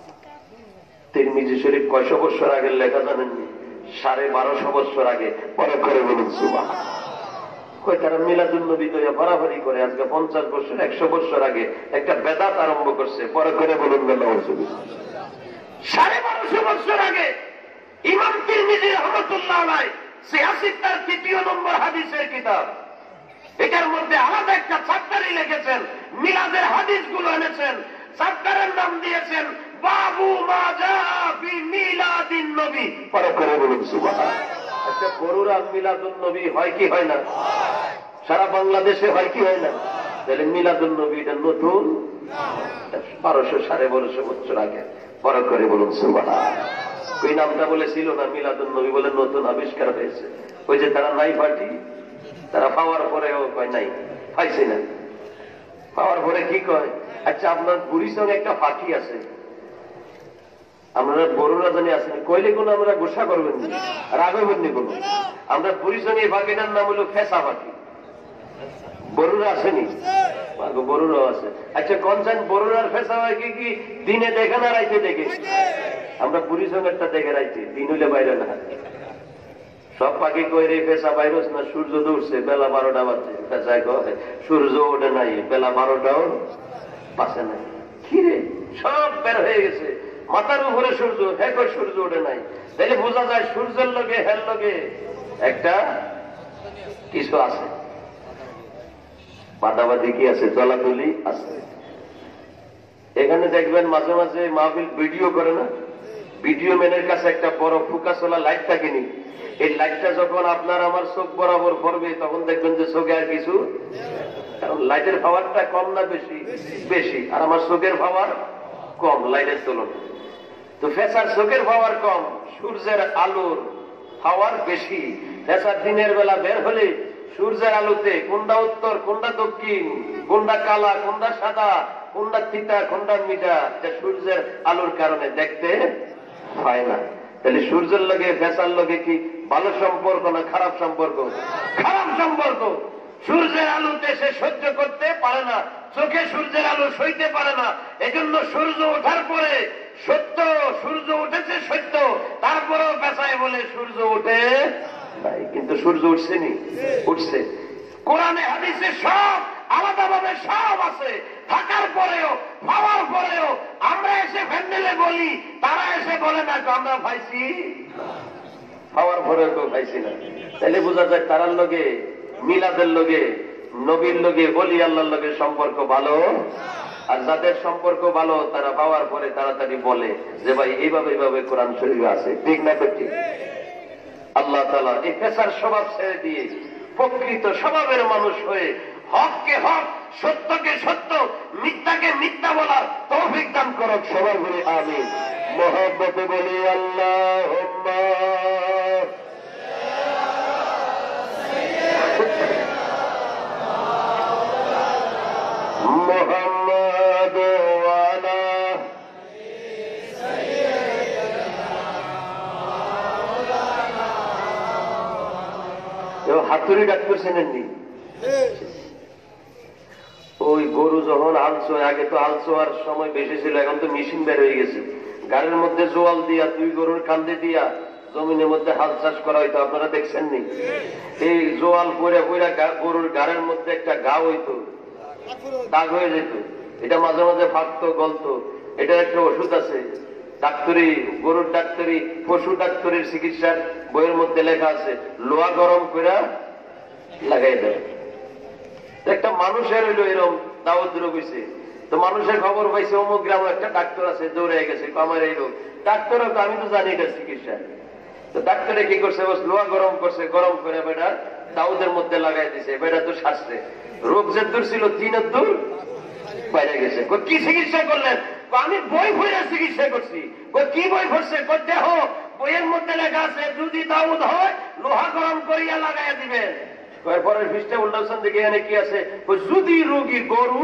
S1: তিরমিজি শরীফ কয়শো বছর আগে লেখা জানেননি? সাড়ে বারোশো বছর আগে। বড় করে বলুন সুবহানাল্লাহ। কই তারা মিলাদুন নবী তো বাড়াবাড়ি করে আজকে পঞ্চাশ বছর একশো বছর আগে একটা বেদাত আরম্ভ করছে। বড় করে বলুন নাউজুবিল্লাহ। সাড়ে বারোশো বছর আগে ইমাম তিরমিজি রাহমাতুল্লাহ আলাইহি সিয়াসিত্তার তৃতীয় নম্বর হাদিসের কিতাব, এটার মধ্যে আলাদা একটা চ্যাপ্টারই লিখেছেন, মিলাদের হাদিসগুলো এনেছেন। চ্যাপ্টারের নাম দিয়েছেন বাবু মা জাআ ফি মিলাদিন নবী। পরে করে বলুন সুবহানাল্লাহ। আচ্ছা, বড়ুরা মিলাদুন নবী হয় কি হয় না? সারা বাংলাদেশে হয় কি হয় না? তাহলে মিলাদুন নবী এটা নতুন বারোশো সাড়ে বারোশো বছর আগে। পরে করে বলুন সুবহানাল্লাহ। ওই নামটা বলেছিল না, মিলাদুন নবী বলে নতুন আবিষ্কার হয়েছে। ওই যে তারা নাই পার্টি, তারা পাওয়ার পরেও কয় নাই, পাইছে না। পাওয়ার পরে কি কয়? আচ্ছা, আপনার বুড়ির সঙ্গে একটা ফাঁকি আছে, আমরা বড়রা জানি আসেন, কইলে কোনো আমরা গোসা করবেন না, রাগবেন নি কোনো। আমরা বুড়ির সঙ্গে এই ফাঁকিটার নাম হলো ফেসা ফাঁকি। বড়রা আসেনি? বড়রাও আছে। আচ্ছা, কনসান বড়রার ফেসা হয় কি কি দিনে দেখে না রাইতে দেখে? আমরা পুরী সঙ্গেরটা দেখে রাইছি, দিন হইলে বাইরে না। সব পাখি কই রে ফেসা বাইরস না, সূর্য দৌড়ছে বেলা বারোটা বাজছে, ফেসায় কয় সূর্য ওঠে নাই, বেলা বারোটাও পাশে নাই। কি রে, সব বের হয়ে গেছে, মাথার উপরে সূর্য, হ্যাঁ কই সূর্য ওঠে নাই। তাইলে বোঝা যায় সূর্যের লগে হের লগে একটা কিছু আছে, বাদাবাদি কি আছে, জলাতলি আছে। এখানে দেখবেন মাঝে মাঝে মাহফিল ভিডিও করে না, ভিডিও ম্যানের কাছে একটা বড় ফোকাসওয়ালা লাইট থাকেনি। এই লাইটটা যখন আপনার আমার চোখ বরাবর পড়বে তখন দেখবেন যে চোখে আর কিছু কারণ লাইটের পাওয়ারটা কম না বেশি? বেশি। আর আমার চোখের পাওয়ার কম লাইটের তুলনায়। তো ফেসার চোখের পাওয়ার কম, সূর্যের আলোর পাওয়ার বেশি। ফেসার দিনের বেলা বের হলে সূর্যের আলোতে কোনটা উত্তর, কোনটা দক্ষিণ, কোনটা কালা, কোনটা সাদা, কোনটা তিতা, কোনটা মিঠা, এটা সূর্যের আলোর কারণে দেখতে পায় না। তাহলে সূর্যের লগে ফেসার লগে কি ভালো সম্পর্ক না খারাপ সম্পর্ক? খারাপ সম্পর্ক। সূর্যের আলোতে সে সহ্য করতে পারে না, চোখে সূর্যের আলো সইতে পারে না। এজন্য সূর্য ওঠার পরে সত্য, সূর্য উঠেছে সত্য, তারপরেও পেশায় বলে সূর্য উঠে নাই। কিন্তু সূর্য উঠছে নি? উঠছে। কোরআনে হাদিসে সব আলাদা ভাবে সব আছে, থাকার পরেও পাওয়ার পরেও আমরা এসে প্যান্ডেলে বলি, তারা এসে বলে না আমরা পাইছি, পাওয়ার পরেও কেউ পাইছি না। তাহলে বোঝা যায় তারার লগে, মিলাদের লগে, নবীর লগে, ওলি আল্লাহর লগে সম্পর্ক ভালো। আর যাদের সম্পর্ক ভালো তারা পাওয়ার পরে তাড়াতাড়ি বলে যে ভাই এইভাবে এইভাবে কোরআন শরীফে আছে, ঠিক না? ঠিক। আল্লাহ তাআলা এই পেশার স্বভাব ছেড়ে দিয়ে প্রকৃত স্বভাবের মানুষ হয়ে হককে হক, সত্যকে সত্য, মিথ্যাকে মিথ্যা বলার তৌফিক দান করুক সবার বলে আমিন। মহব্বতে বলি আল্লাহুম্মা মুহাম্মাদ ওয়া আলা হাতুড়ি ডাক্তার চেনেননি? ওই গরু যখন হালছো, আগে তো হালছোয়ার সময় বেশি ছিল, এখন তো মেশিন বের হয়ে গেছে। গাড়ির মধ্যে জোয়াল দিয়া, দুই গরুর কান্দে দিয়া জমিনের মধ্যে হাল চাষ করা হইতো, আপনারা দেখছেন নি? এই জোয়াল পরে পরে গরুর গাড়ির মধ্যে একটা গা হইতো, দাগ হয়ে যেত, এটা মাঝে মাঝে ফাটতো, গলতো। এটার একটা ওষুধ আছে, ডাক্তারি, গরুর ডাক্তারি, পশু ডাক্তারির চিকিৎসার বইয়ের মধ্যে লেখা আছে, লোহা গরম করে লাগাই দেয়। একটা মানুষের হইলো এরকম দাওয়াত রোগ হয়েছে, তো মানুষের খবর পাইছে অমুক গ্রামে একটা ডাক্তার আছে, দৌড়ে গেছে, আমার এই রোগ। ডাক্তার তো আমি তো জানি এটা চিকিৎসা। তো ডাক্তারে কি করছে, লোহা গরম করছে, গরম করে বেটা দাউদের মধ্যে লাগাই দিছে, বেটা তো শাস্ত্রে রোগ যে দূর ছিল তিনের দূর বাইরে গেছে। কি চিকিৎসা করলেন? আমি বই পড়ে চিকিৎসা করছি। কি বই পড়ছে? দেহ বইয়ের মধ্যে লেখা আছে যদি দাউদ হয় লোহা গরম করিয়া লাগাইয়া দিবেন। পরের পৃষ্ঠা উল্টাচ্ছেন দেখে এখানে কি আছে, যদি রোগী গরু,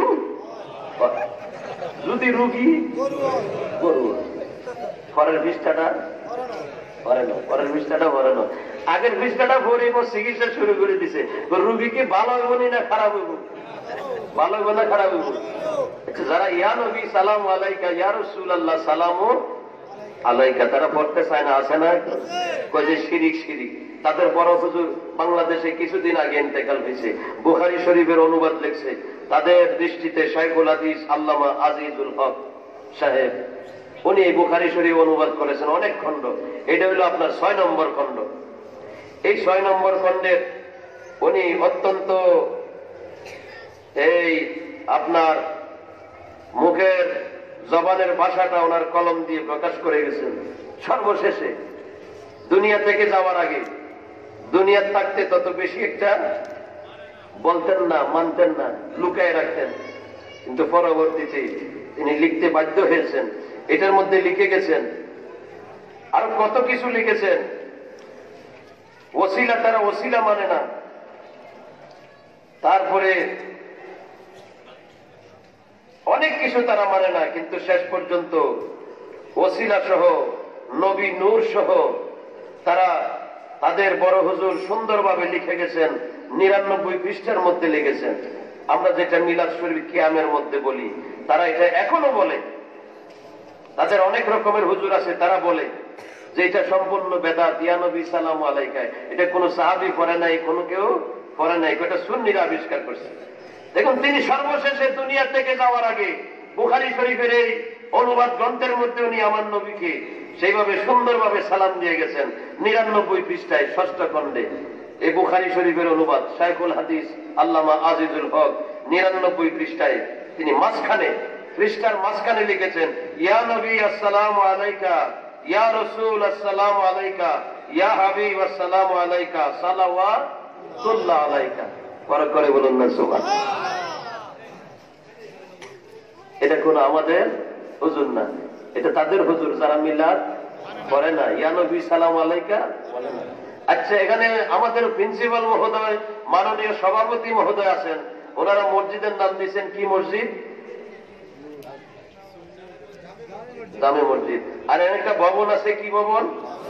S1: যদি রোগী গরু। পরের পৃষ্ঠাটা পরে না, পরের পৃষ্ঠাটা পরে না, আগের পৃষ্ঠাটা পরে চিকিৎসা শুরু করে দিছে। রোগী কি ভালো হইব না খারাপ হইব? ভালো হইব না খারাপ হইব? যারা ইয়া নবী সালাম আলাইকা, ইয়া রাসূলুল্লাহ সালাম আলাইকা, তারা পড়তে চায় না, আছে না? কয় যে শিরিক শিরিক। তাদের বড় হুজুর বাংলাদেশে কিছুদিন আগে ইন্তেকাল হয়েছে, বুখারী শরীফের অনুবাদ লিখছে। তাদের দৃষ্টিতে শাইখুল হাদিস আল্লামা আজিজুল হক সাহেব, উনি এই বুখারী শরীফ অনুবাদ করেছেন অনেক খণ্ড। এটা হলো আপনার ছয় নম্বর খণ্ড। এই ছয় নম্বর খণ্ডের উনি অত্যন্ত এই আপনার মুখের জবানের ভাষাটা ওনার কলম দিয়ে প্রকাশ করে গেছেন। সর্বশেষে দুনিয়া থেকে যাওয়ার আগে, দুনিয়ার থাকতে তত বেশি একটা বলতেন না, মানতেন না, লুকায় রাখতেন। কিন্তু পরবর্তীতে তিনি লিখতে বাধ্য হয়েছেন। এটার মধ্যে লিখে গেছেন, আর কত কিছু লিখেছেন। ওসিলা, তারা ওসিলা মানে না। তারপরে অনেক কিছু তারা মানে না, কিন্তু শেষ পর্যন্ত ওসিলা সহ, নবী নূর সহ তারা তাদের বড় হুজুর সুন্দরভাবে লিখে গেছেন। নিরানব্বই পৃষ্ঠার মধ্যে লিখেছেন। আমরা যেটা মিলাদ শরীফ কিয়ামের মধ্যে বলি, তারা এটা এখনো বলে। তাদের অনেক রকমের হুজুর আছে, তারা বলে যে এটা সম্পূর্ণ বেদাত, ইয়া নবী সালাম আলাইকা। এটা কোন সাহাবী পড়ে নাই, কোনো কেউ পড়ে নাই, এটা সুন্নিরা আবিষ্কার করছে। দেখুন, তিনি সর্বশেষে দুনিয়া থেকে যাওয়ার আগে বুখারী শরীফের এই অনুবাদ গ্রন্থের মধ্যে উনি আমার নবীকে সেইভাবে সুন্দরভাবে সালাম দিয়ে গেছেন। নিরানব্বই পৃষ্ঠায় ষষ্ঠ খণ্ডে এই বুখারী শরীফের অনুবাদ শাইখুল হাদিস আল্লামা আজিজুল হক নিরানব্বই পৃষ্ঠায় তিনি মাঝখানে, পৃষ্ঠার মাঝখানে লিখেছেন, ইয়া নবী আসসালামু আলাইকা, ইয়া রাসূল আসসালামু আলাইকা, ইয়া হাবিব আসসালামু আলাইকা, সালাওয়াতুল্লাহ আলাইকা। পরে করে বলুন না সুবহান। এটা কোন আমাদের হুজুর না, এটা তাদের হুজুর যারা মিলাদ করে না। ইয়া নবী সালাম আলাইকা বলে না। আচ্ছা, এখানে আমাদের প্রিন্সিপাল মহোদয়, মাননীয় সভাপতি মহোদয় আছেন, ওনারা মসজিদের নাম দিয়েছেন কি মসজিদ? জামে মসজিদ। আর একটা ভবন আছে, কি ভবন?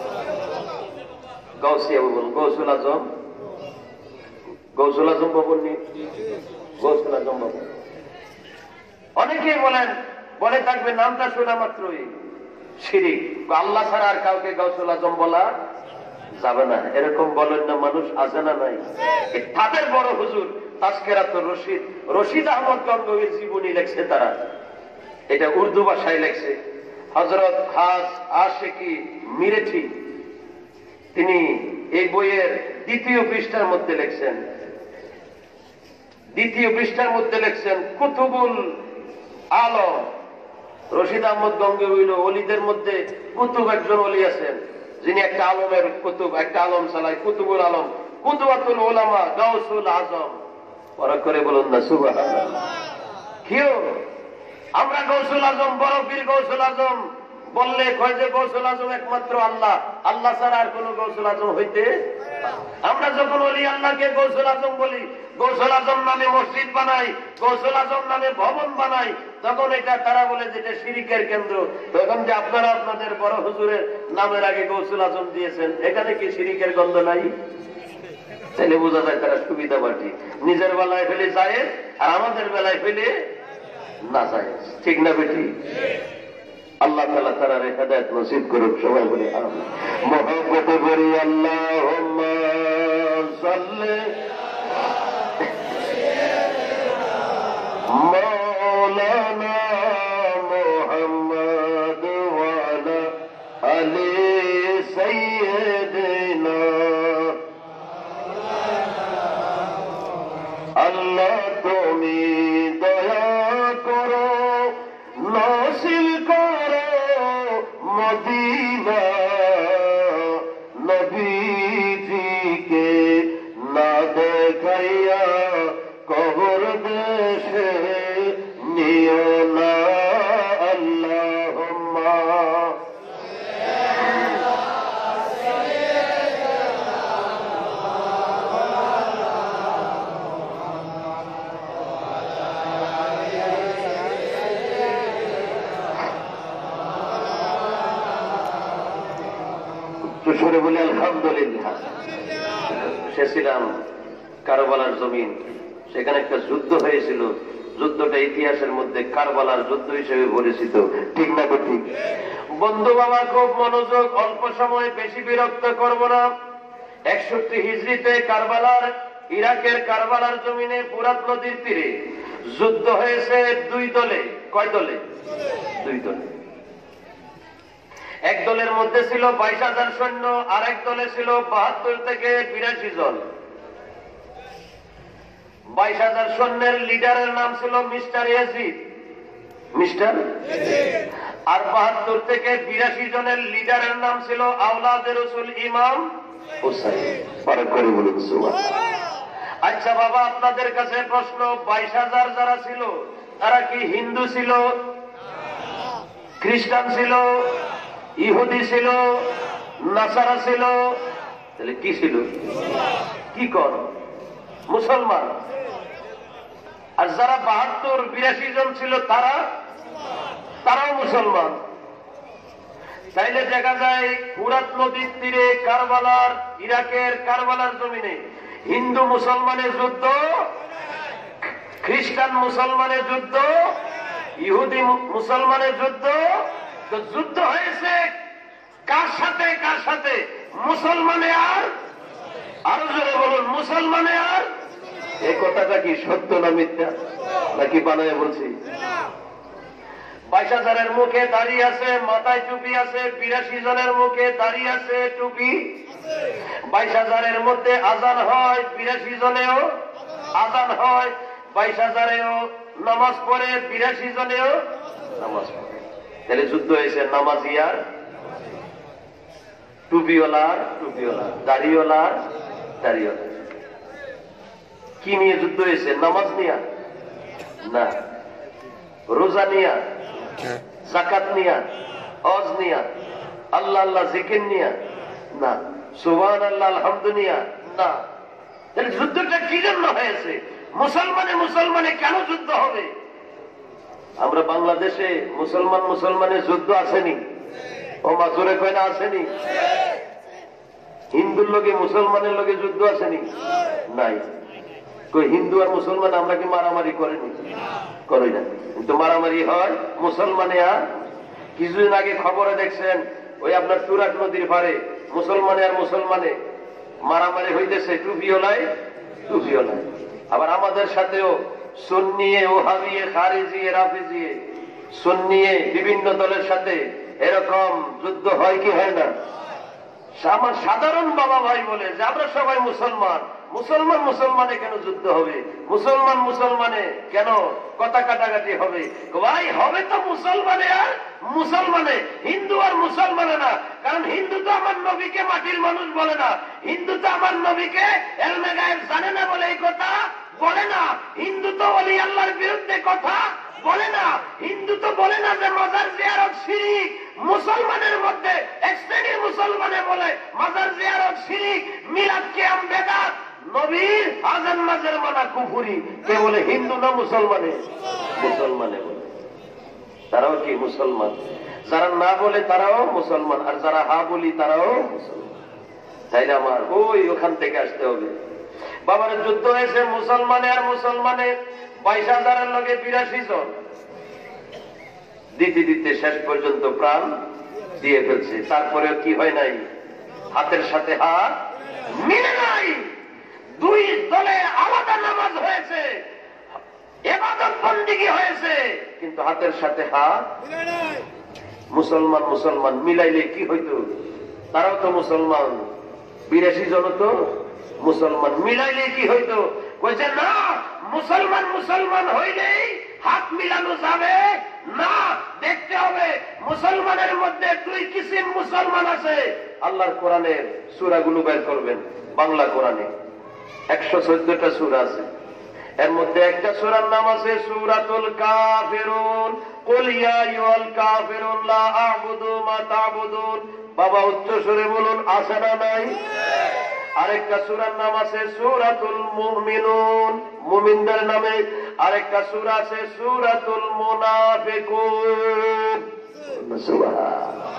S1: গাউসিয়া ভবন, গৌসুল আজম, গৌসুল আজম ভবন নেই, গৌসুল আজম ভবন। অনেকেই বলেন, বলে থাকবে নামটা শোনা মাত্রই শিরিক, আল্লাহ ছাড়া আর কাউকে গাউসুল আজম বলা যাবে না। এরকম বলেন না মানুষ, আছে না নাই? তাদের বড় হুজুর তাজকিরাতুর রশিদ, রশিদ আহমদ গঙ্গোহীর জীবনী লেখছে তারা, এটা উর্দু ভাষায় লেখছে। হযরত হাজ আশিকি মিরেঠি তিনি এই বইয়ের দ্বিতীয় পৃষ্ঠার মধ্যে লেখছেন, দ্বিতীয় পৃষ্ঠার মধ্যে লেখছেন কুতুবুল আলম। রশিদ আহমদ গঙ্গোহী ওলিদের মধ্যে কুতুব একজন ওলি আছেন, যিনি একটা আলমের কুতুব, একটা আলম চালায়, কুতুবুল আলম, কুতুবাতুল উলামা গাউসুল আজম। পরে করে বলুন না সুবহানাল্লাহ। কেউ আমরা গৌসুল আজম, বড় পীর গৌসুল আজম বললে কয় যে গৌসুল আজম একমাত্র আল্লাহ, আল্লাহ ছাড়া আর কোন গৌসুল আজম হইতে। আমরা যখন ওলি আল্লাহকে গৌসুল আজম বলি, গৌসুল আজম নামে মসজিদ বানাই, গৌসুল আজম নামে ভবন বানাই, তখন এটা তারা বলে যেটা শিরিকের কেন্দ্র। তখন যে আপনারা আপনাদের বড় হুজুরের নামের আগে গৌসুল আজম দিয়েছেন, এখানে কি শিরিকের গন্ধ নাই? তাহলে বোঝা যায় তারা সুবিধা বাটি, নিজের বেলায় ফেলে যায় আর আমাদের বেলায় ফেলে না যায়। ঠিক না বেটি? আল্লাহ তাআলা তারা হেদায়েত নসিব করুক। সবাই বলি আমিন। মহব্বত করি আল্লাহুম্মা সাল্লি মাওলানা মুহাম্মদ ওয়া আলা আলি সাইয়্যিদিনা। আল্লাহ তুমি দয়া করো, নসিব করো মদিনা, নবীজিকে না দেখাইয়া কবর দেশে নিও না। আল্লাহুম্মা সরে বলি আলহামদুলিল্লাহ। সে ছিলাম কারবালার জমিন, সেখানে একটা যুদ্ধ হয়েছিল, যুদ্ধটা ইতিহাসের মধ্যে কারবালার যুদ্ধ হিসেবে পরিচিত। ঠিক না ঠিক? বন্ধু বাবা খুব মনোযোগ, অল্প সময়, বেশি বিরক্ত করব না। একষট্টি হিজরিতে কারবালার, ইরাকের কারবালার জমিনে ফুরাত নদীর তীরে যুদ্ধ হয়েছে দুই দলে। কয় দলে? দুই দলে। এক দলের মধ্যে ছিল বাইশ হাজার সৈন্য, আর এক দলে ছিল বাহাত্তর থেকে বিরাশি জন। বাইশ হাজার সৈন্যের লিডারের নাম ছিল মিস্টার ইয়াজিদ, মিস্টার আর বাহাত্তর থেকে বিরাশি জনের লিডারের নাম ছিল আওলাদে রাসূল ইমাম হুসাইন। পরে করে বলুন সুবহানাল্লাহ। আচ্ছা বাবা, আপনাদের কাছে প্রশ্ন, বাইশ হাজার যারা ছিল তারা কি হিন্দু ছিল, খ্রিস্টান ছিল, ইহুদি ছিল, নাসারা ছিল? তাহলে কি ছিল? কি কর? মুসলমান। আর যারা বাহাত্তর বিরাশি জন ছিল তারা তারাও মুসলমান। তাইলে দেখা যায় ফুরাত নদীর তীরে কারবালার, ইরাকের কারবালার জমিনে হিন্দু মুসলমানের যুদ্ধ, খ্রিস্টান মুসলমানের যুদ্ধ, ইহুদি মুসলমানের যুদ্ধ। তো যুদ্ধ হয়েছে কার সাথে? কার সাথে? মুসলমানে আর, আরো জোরে বলুন, মুসলমানে আর। এই কথাটা কি সত্য না মিথ্যা, নাকি বানায় বলছি? বাইশ হাজারের মুখে দাঁড়িয়ে আছে, মাথায় টুপি আছে, বিরাশি জনের মুখে দাঁড়িয়ে আছে, টুপি। বাইশ হাজারের মধ্যে আজান হয়, বিরাশি জনেও আজান হয়। বাইশ হাজারেও নামাজ পড়ে, বিরাশি জনেও নামাজ পড়ে। তাহলে যুদ্ধ হয়েছে নামাজিয়ার, টুপিওয়ালার, টুপিওয়ালার, দাড়িওয়ালার, দাড়িওয়ালা। কি নিয়ে যুদ্ধ হয়েছে? নামাজ নিয়ে না, রোজা নিয়া, যাকাত নিয়া, হজ নিয়া, আল্লাহ আল্লাহ জিকির নিয়া না, সুবহানাল্লাহ আলহামদুলিল্লাহ না। তাহলে যুদ্ধটা কি জন্য হয়েছে? মুসলমানে মুসলমানে কেন যুদ্ধ হবে? আমরা বাংলাদেশে মুসলমান মুসলমানের যুদ্ধ আসেনি, ও মাজুরে কয় না আসেনি? হিন্দুর লোকে মুসলমানের লোকে যুদ্ধ আসেনি? নাই। কই হিন্দু আর মুসলমান আমরা কি মারামারি করেনি? করি না, কিন্তু মারামারি হয় মুসলমানে। আর কিছুদিন আগে খবরে দেখছেন ওই আপনার তুরাগ নদীর পারে মুসলমানে আর মুসলমানে মারামারি হইতেছে, টুপিওলাই টুপিওলাই। আবার আমাদের সাথেও সুন্নিয়ে, ওহাবিয়ে, খারিজিয়ে, রাফিজিয়ে, সুন্নিয়ে বিভিন্ন দলের সাথে এরকম যুদ্ধ হয় কি হয় না? আমার সাধারণ বাবা ভাই বলে যে আমরা সবাই মুসলমান, মুসলমান মুসলমানে কেন যুদ্ধ হবে? মুসলমান মুসলমানে কেন কথা কাটাকাটি হবে? ভাই হবে তো মুসলমানে আর মুসলমানে, হিন্দু আর মুসলমানে না। কারণ হিন্দু তো আমার নবীকে মাটির মানুষ বলে না, হিন্দু তো আমার নবীকে এলমে গায়েব জানে না বলে এই কথা বলে না, হিন্দু তো ওলি আল্লাহর বিরুদ্ধে কথা বলে না, হিন্দু তো বলে না যে মাজার জিয়ারত শিরক। মুসলমানের মধ্যে এক শ্রেণীর মুসলমানে বলে মাজার জিয়ারত শিরক, মিলাদ কিয়াম বেদাত, নবীর আজান নামাজের মানা কুফরি। কে বলে? হিন্দু না মুসলমানে? মুসলমানে বলে। তারাও কি মুসলমান? যারা না বলে তারাও মুসলমান, আর যারা হা বলি তারাও মুসলমান। তাইলে আমার ওই ওখান থেকে আসতে হবে। বাবার যুদ্ধ হয়েছে মুসলমানে আর মুসলমানে, বাইশ হাজারের লগে বিরাশি জন দিতে দিতে শেষ পর্যন্ত প্রাণ দিয়ে ফেলছে। তারপরে কি হয় নাই? হাতের সাথে হাত মিলে নাই। দুই দলে আলাদা নামাজ হয়েছে, ইবাদত বন্দেগী হয়েছে, কিন্তু হাতের সাথে হাত মুসলমান মুসলমান মিলাইলে কি হইতো? তারাও তো মুসলমান, বিরাশি জন তো মুসলমান, মিলাইলে কি হইতো? বলছে না, মুসলমান মুসলমান হইলেই হাত মিলানো যাবে না, দেখতে হবে মুসলমানের মধ্যে দুই কিসিম মুসলমান আছে। আল্লাহর কোরআনের সূরাগুলো বের করবেন, বাংলা কোরআনে একশো চোদ্দটা সূরা আছে, এর মধ্যে একটা সূরার নাম আছে সূরাতুল কাফিরুন। কুল ইয়া আইয়ুহাল কাফিরুন লা আ'বুদু মা তা'বুদুন। বাবা উচ্চ সুরে বলুন, আছে না নাই? আরেকটা সূরার নাম আছে সূরাতুল মুমিনুন, মুমিনদের নামে। আরেকটা সূরা আছে সূরাতুল মুনাফিকুন। সুবহানাল্লাহ।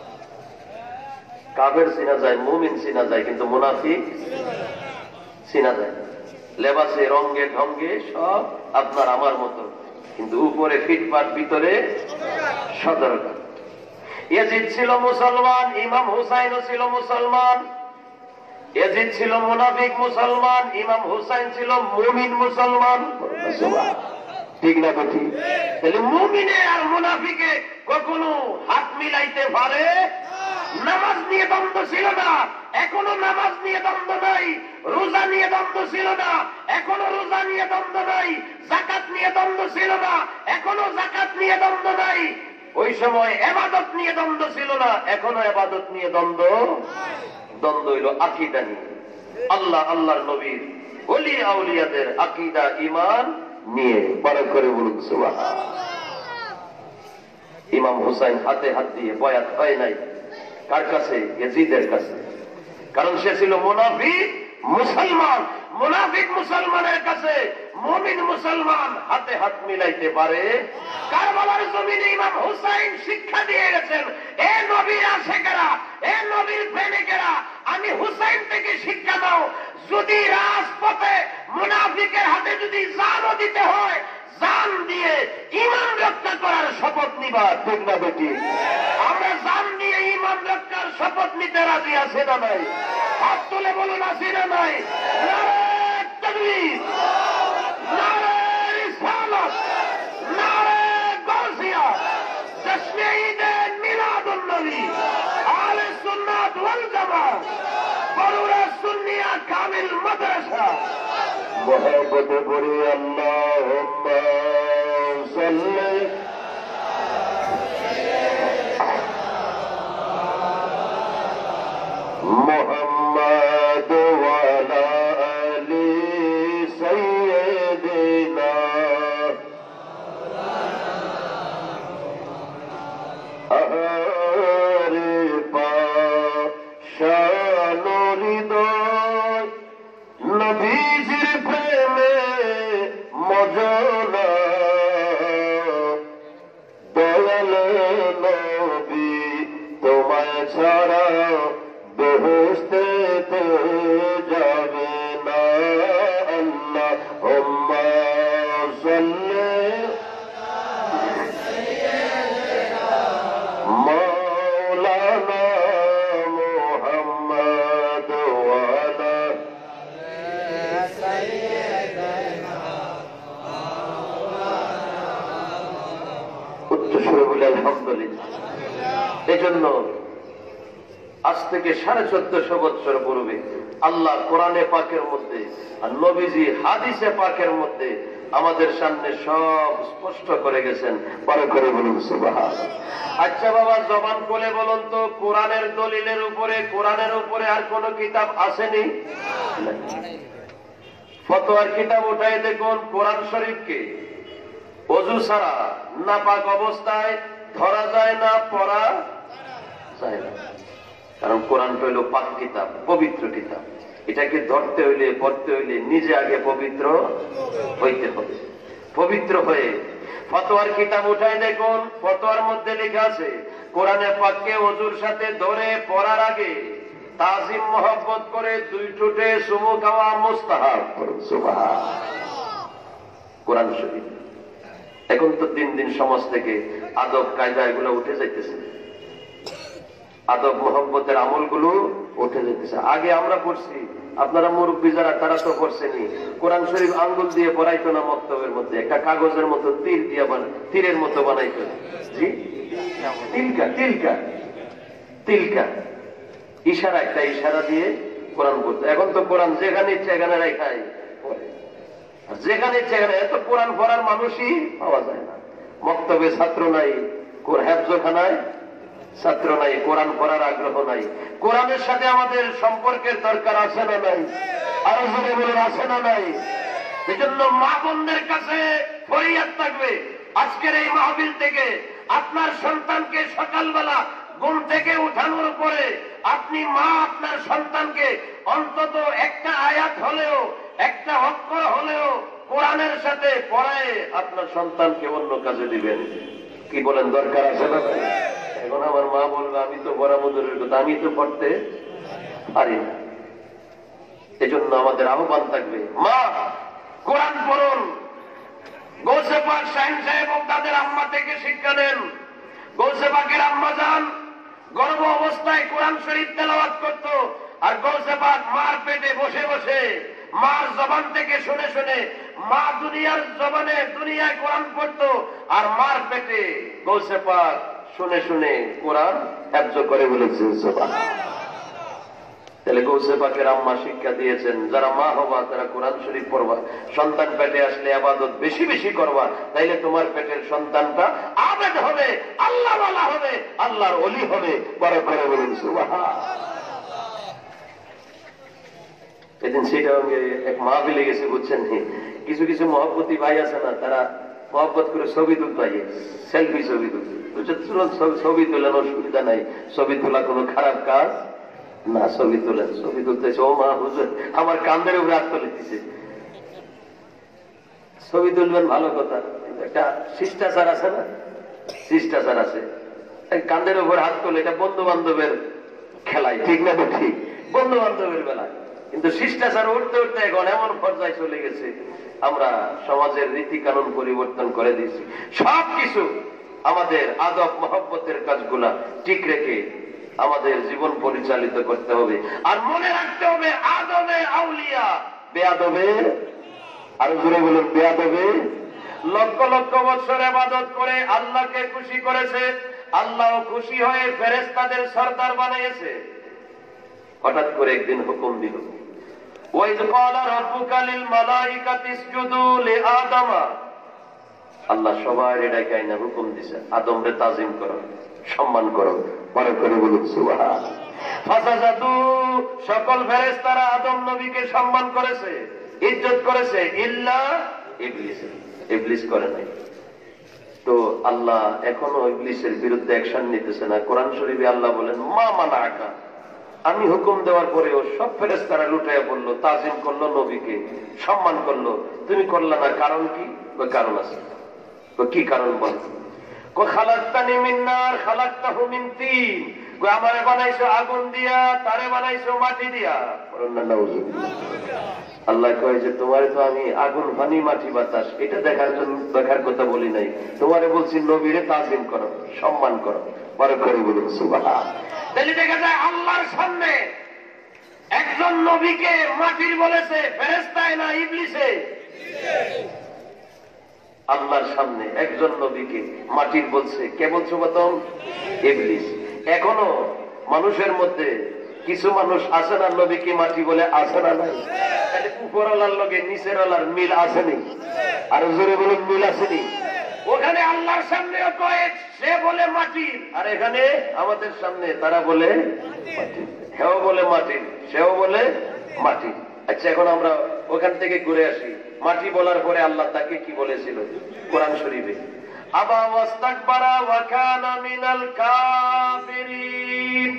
S1: কাফের চিনা যায়, মুমিন চিনা যায়, কিন্তু মুনাফিক চিনা যায় না। লেবাসে, রঙে, ঢঙ্গে সব আপনার আমার মতো, কিন্তু উপরে ফিটপাট, ভিতরে সদরকা। ইয়াজিদ ছিল মুসলমান, ইমাম হুসাইনও ছিল মুসলমান। ইয়াজিদ ছিল মুনাফিক মুসলমান, ইমাম হুসাইন ছিল মুমিন মুসলমান। ঠিক না বেঠি? তাহলে মুমিনে আর মুনাফিকে কখনো হাত মিলাইতে পারে? নামাজ নিয়ে দ্বন্দ্ব ছিল না, এখনো নামাজ নিয়ে দ্বন্দ্ব নাই। রোজা নিয়ে দ্বন্দ্ব ছিল না, এখনো রোজা নিয়ে দ্বন্দ্ব নাই। যাকাত নিয়ে দ্বন্দ্ব ছিল না, এখনো যাকাত নিয়ে দ্বন্দ্ব নাই। ওই সময় ইবাদত নিয়ে দ্বন্দ্ব ছিল না, এখনো ইবাদত নিয়ে দ্বন্দ্ব। দ্বন্দ্ব হইল আকীদা নিয়ে, আল্লাহ আল্লাহর নবীর ওলি আউলিয়াদের আকীদা ঈমান নিয়ে। বড় করে বলুন সুবহানাল্লাহ। ইমাম হুসাইন হাতে হাত দিয়ে বয়াত হয় নাই, কার কাছে? ইয়াজিদের কাছে। কারণ সে ছিল মুনাফিক মুসলমান। মুনাফিক মুসলমানের কাছে মুমিন মুসলমান হাতে হাত মিলাইতে পারে? কারবালার জমিনে ইমাম হুসাইন শিক্ষা দিয়ে গেছেন, এ নবীর আশিকেরা, এ নবীর প্রেমিকেরা, আমি হুসাইন থেকে শিক্ষা নাও। যদি রাজপথে মুনাফিকের হাতে যদি জানও দিতে হয়, জান দিয়ে ঈমান রক্ষা করার শপথ নিবা। ঠিক না বেটি? আমরা জান দিয়ে ঈমান রক্ষার শপথ নিতে রাজি আছে না নাই? হাত তুলে বলুন, আছি না নাই? নারে তাকবীর, নারে রিসালাত, নারে গাউসিয়া, জশ্নে ঈদে মিলাদুন নবী, আহলে সুন্নাত ওয়াল জামাত, বরুরা সুন্নিয়া কামিল মাদ্রাসা। মোহাম্মদে পড়ি আল্লাহুম্মা সাল্লি মুহাম্মাদ ওয়া আলা আলি সাইয়্যিদিনা এজন্য আজ থেকে সাড়ে চোদ্দশো বছর পূর্বে আল্লাহ কোরআনে পাকের মধ্যে আর নবীজি হাদিসে পাকের মধ্যে আমাদের সামনে সব স্পষ্ট করে গেছেন। পরে করে বলুন সুবহানাল্লাহ। আচ্ছা বাবা, জবান খুলে বলুন তো, কোরআনের দলিলের উপরে কোরআনের উপরে আর কোন কিতাব আসেনি? ফতোয়ার কিতাব উঠাই দেখুন, কোরআন শরীফকে ওযু ছাড়া নাপাক অবস্থায় ধরা যায় না, পড়া যায় না। কারণ কোরআনটা হইল পাক কিতাব, পবিত্র কিতাব। এটাকে ধরতে হইলে পড়তে হইলে নিজে আগে পবিত্র হইতে হবে। পবিত্র হয়ে ফতোয়ার কিতাব উঠাই দেখুন, ফতোয়ার মধ্যে লেখা আছে কোরআনে পাককে ওযুর সাথে ধরে পড়ার আগে তাজিম মহব্বত করে দুই ঠোঁটে চুমু খাওয়া মুস্তাহাব। সুবহানাল্লাহ। কোরআন শরীফ এখন তো দিন দিন সমাজ থেকে আদব কায়দা এগুলো উঠে যাইতেছে, আদব মোহব্বতের আমলগুলো উঠে যেতেছে। আগে আমরা পড়ছি, আপনারা মুরব্বী যারা তারা তো পড়ছেনি, কোরআন শরীফ আঙ্গুল দিয়ে পড়াইতো না, মক্তবের মধ্যে একটা কাগজের মতো তীর দিয়ে তীরের মতো বানাইতো। জি, তিলকা তিলকা তিলকা ইশারা, একটা ইশারা দিয়ে কোরআন পড়তো। এখন তো কোরআন যেখানে ইচ্ছে এখানে রাখাই পড়ে, আর যেখানে ইচ্ছে এখানে। এত কোরআন পড়ার মানুষই পাওয়া যায় না। মক্তবে ছাত্র নাই, হেফজখানায় ছাত্র নাই, কোরআন পড়ার আগ্রহ নাই। কোরআনের সাথে আমাদের সম্পর্কের দরকার আছে না নাই? আরো জোরে বলুন, আছে না নাই? এজন্য মা বোনদের কাছে ফরিয়াদ থাকবে, আজকের এই মাহফিল থেকে আপনার সন্তানকে সকালবেলা ঘুম থেকে উঠানোর পরে আপনি মা আপনার সন্তানকে অন্তত একটা আয়াত হলেও, একটা অক্ষর হলেও কোরআনের সাথে পড়ায় আপনার সন্তানকে অন্য কাজে দিবেন। কি বলেন, দরকার আছে না? এখন আমার মা বলবে আমি তো বড় মধুরের কথা, আমি তো পড়তে পারি না। এজন্য আমাদের আহ্বান থাকবে, মা কোরআন পড়ুন। গৌসে পাক শাহিন সাহেব তাদের আম্মা থেকে শিক্ষা নেন। গৌসে পাকের আম্মা যান গর্ভ অবস্থায় কোরআন শরীফ তেলাওয়াত করত, আর গৌসে পাক মার পেটে বসে বসে মার জবান থেকে শুনে শুনে মা দুনিয়ার জবানে দুনিয়ায় কোরআন পড়ত, আর মার পেটে গৌসে পাক শুনে শুনে কোরআন হেফজ করে বলেছেন। সুবহানাল্লাহ। তাহলে গৌসে পাকের আম্মা শিক্ষা দিয়েছেন, যারা মা হবা তারা কোরআন শরীফ পড়বা, সন্তান পেটে আসলে ইবাদত বেশি বেশি করবা, তাইলে তোমার পেটের সন্তানটা আবেদ হবে, আল্লাহওয়ালা হবে, আল্লাহর ওলি হবে। বড় করে বলুন সুবহানাল্লাহ। এদিন সেটা এক মাহফিলে গেছে, বুঝছেন, কিছু কিছু মহব্বতী ভাই আছে না, তারা মহব্বত করে ছবি তুলতে, সেলফি ছবি তুলতে। ছবি তোলেন, অসুবিধা নাই, ছবি তোলা কোনো খারাপ কাজ না। ছবি তোলেন, ছবি তুলতেছে, ও মা হুজুর আমার কান্দের উপরে হাত তুলেছে। ছবি তুলবেন ভালো কথা, একটা শিষ্টাচার আছে না, শিষ্টাচার আছে। কান্দের উপর হাত তোলে, এটা বন্ধু বান্ধবের খেলায়, ঠিক না? তো ঠিক, বন্ধু বান্ধবের বেলায়। কিন্তু শিষ্টাচার উঠতে উঠতে এখন এমন পর্যায়ে চলে গেছে, আমরা সমাজের রীতি কানুন পরিবর্তন করে দিয়েছি। সবকিছু আমাদের আদব মহব্বতের কাজগুলা ঠিক রেখে আমাদের জীবন পরিচালিত করতে হবে। আর মনে রাখতে হবে, আদবে আউলিয়া বেয়াদবে, আরো জোরে বলুন, বেয়াদবে। লক্ষ লক্ষ বছর ইবাদত করে আল্লাহকে খুশি করেছে, আল্লাহ খুশি হয়ে ফেরেশতাদের সরদার বানিয়েছে। হঠাৎ করে একদিন হুকুম দিল, ওয়াইজ ক্বালা রাব্বুকা লিল মালাইকাতি ইসজুদু লিআদম। আল্লাহ সবার এটাকে আইনা হুকুম দিছে, আদমরে তাজিম করো, সম্মান করো। মনে করে বলুন সুবহানাল্লাহ। ফাসাজাদু, সকল ফেরেশতারা আদম নবীকে সম্মান করেছে, ইজ্জত করেছে, ইল্লা ইবলিস। ইবলিস করে নাই। তো আল্লাহ এখনো ইবলিসের বিরুদ্ধে অ্যাকশন নিতেছে না। কোরআন শরীফে আল্লাহ বলেন, মা মানাকা, আমি হুকুম দেওয়ার পরেও সব ফেরেশতারা লুটাইয়া পড়লো, তাজিম করলো, নবীকে সম্মান করলো, তুমি করলা না, কারণ কি? কারণ আছে। কি কারণ বল? খালাক্তানি মিন নার খালাক্তাহু মিন তিন। আমারে বানাইছো আগুন দিয়া, তারে বানাইছো মাটি দিয়া। আল্লাহ কয় যে তোমারে তো আমি আগুন, পানি, মাটি, বাতাস এটা দেখার জন্য দেখার কথা বলি নাই, তোমারে বলছি নবীরে তাজিম করো, সম্মান করো। পরে করে বলুন সুবহানাল্লাহ। তাহলে দেখা যায় আল্লাহর সামনে একজন নবীকে মাটির বলেছে, ফেরেশতায় না ইবলিসে? আল্লাহর সামনে একজন নবীকে মাটির বলছে, কে বলছো? প্রথম ইবলিস। এখনো মানুষের মধ্যে কিছু মানুষ আছে না নবীকে মাটি বলে, আছে না নাই? উপরওয়ালার লগে নিচের ওয়ালার মিল আসেনি? আর জোরে বলুন মিল আসেনি? ওখানে আল্লাহর সামনে কয়েক সে বলে মাটি, আর এখানে আমাদের সামনে তারা বলে মাটি, হেও বলে মাটি, সেও বলে মাটি। আচ্ছা, এখন আমরা ওখান থেকে ঘুরে আসি। মাটি বলার পরে আল্লাহ তাকে কি বলেছিল কোরআন শরীফে? আবা ওয়াস্তাকবারা ওয়া কানা মিনাল কাফিরিন।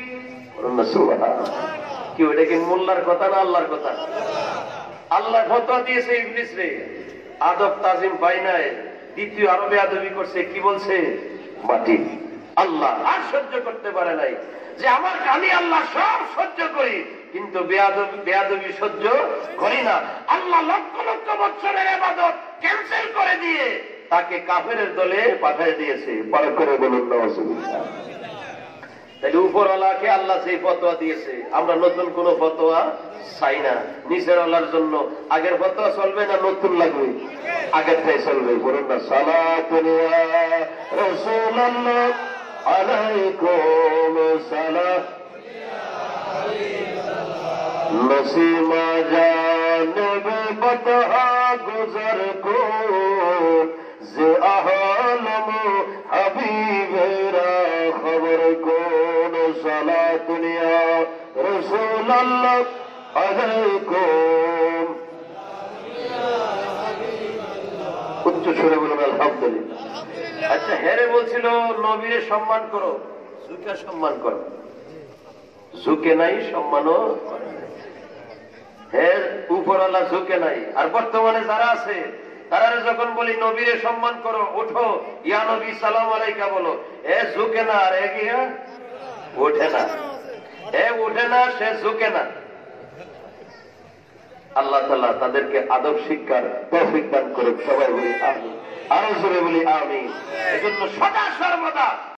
S1: কি ওটা কি মোল্লার কথা না আল্লাহর কথা? আল্লাহ ফতোয়া দিয়েছে ইবলিস রে, আদব তাজিম পাই নাই, দ্বিতীয় আরো বেয়াদবি করছে, কি বলছে? মাটি। আল্লাহ আর সহ্য করতে পারে নাই যে আমার আমি আল্লাহ সব সহ্য করি, কিন্তু বেয়াদবি বেয়াদবি সহ্য করি না। আল্লাহ লক্ষ লক্ষ বছরের ইবাদত ক্যান্সেল করে দিয়ে তাকে কাফেরের দলে পাঠিয়ে দিয়েছে। পরে করে বলুন নাউজুবিল্লাহ। তাহলে উপরওয়ালাকে আল্লাহ সেই ফতোয়া দিয়েছে, আমরা নতুন কোন ফতোয়া চাই না। নিচের ওয়ালার জন্য আগের ফতোয়া চলবে না নতুন লাগবে? আগেরটাই চলবে। বলুন না সালাতুন ইয়া রাসূলুল্লাহ আলাইকুম সালাম নসিমা জানবে বতহা গুজর কো যে আহলম হাবিবেরা খবর কোন সালাতুন ইয়া রাসূলুল্লাহ আলাইকুম। উচ্চ সুরে বলুন আলহামদুলিল্লাহ। আচ্ছা, হেরে বলছিল নবীরে সম্মান করো, ঝুঁকে সম্মান করো, ঝুঁকে নাই সম্মানও হের উপরওয়ালা ঝুঁকে নাই। আর বর্তমানে যারা আছে তারা যখন বলি নবীরে সম্মান করো, ওঠো ইয়া নবী সালাম আলাইকা বলো, এ ঝুঁকে না আর এগিয়ে ওঠে না, এ ওঠে না, সে ঝুঁকে না। আল্লাহ তাআলা তাদেরকে আদব শিক্ষার তৌফিক দান করুক। সবাই বলি আমিন, আরো জোরে বলি আমিন। এজন্য সদা সর্বদা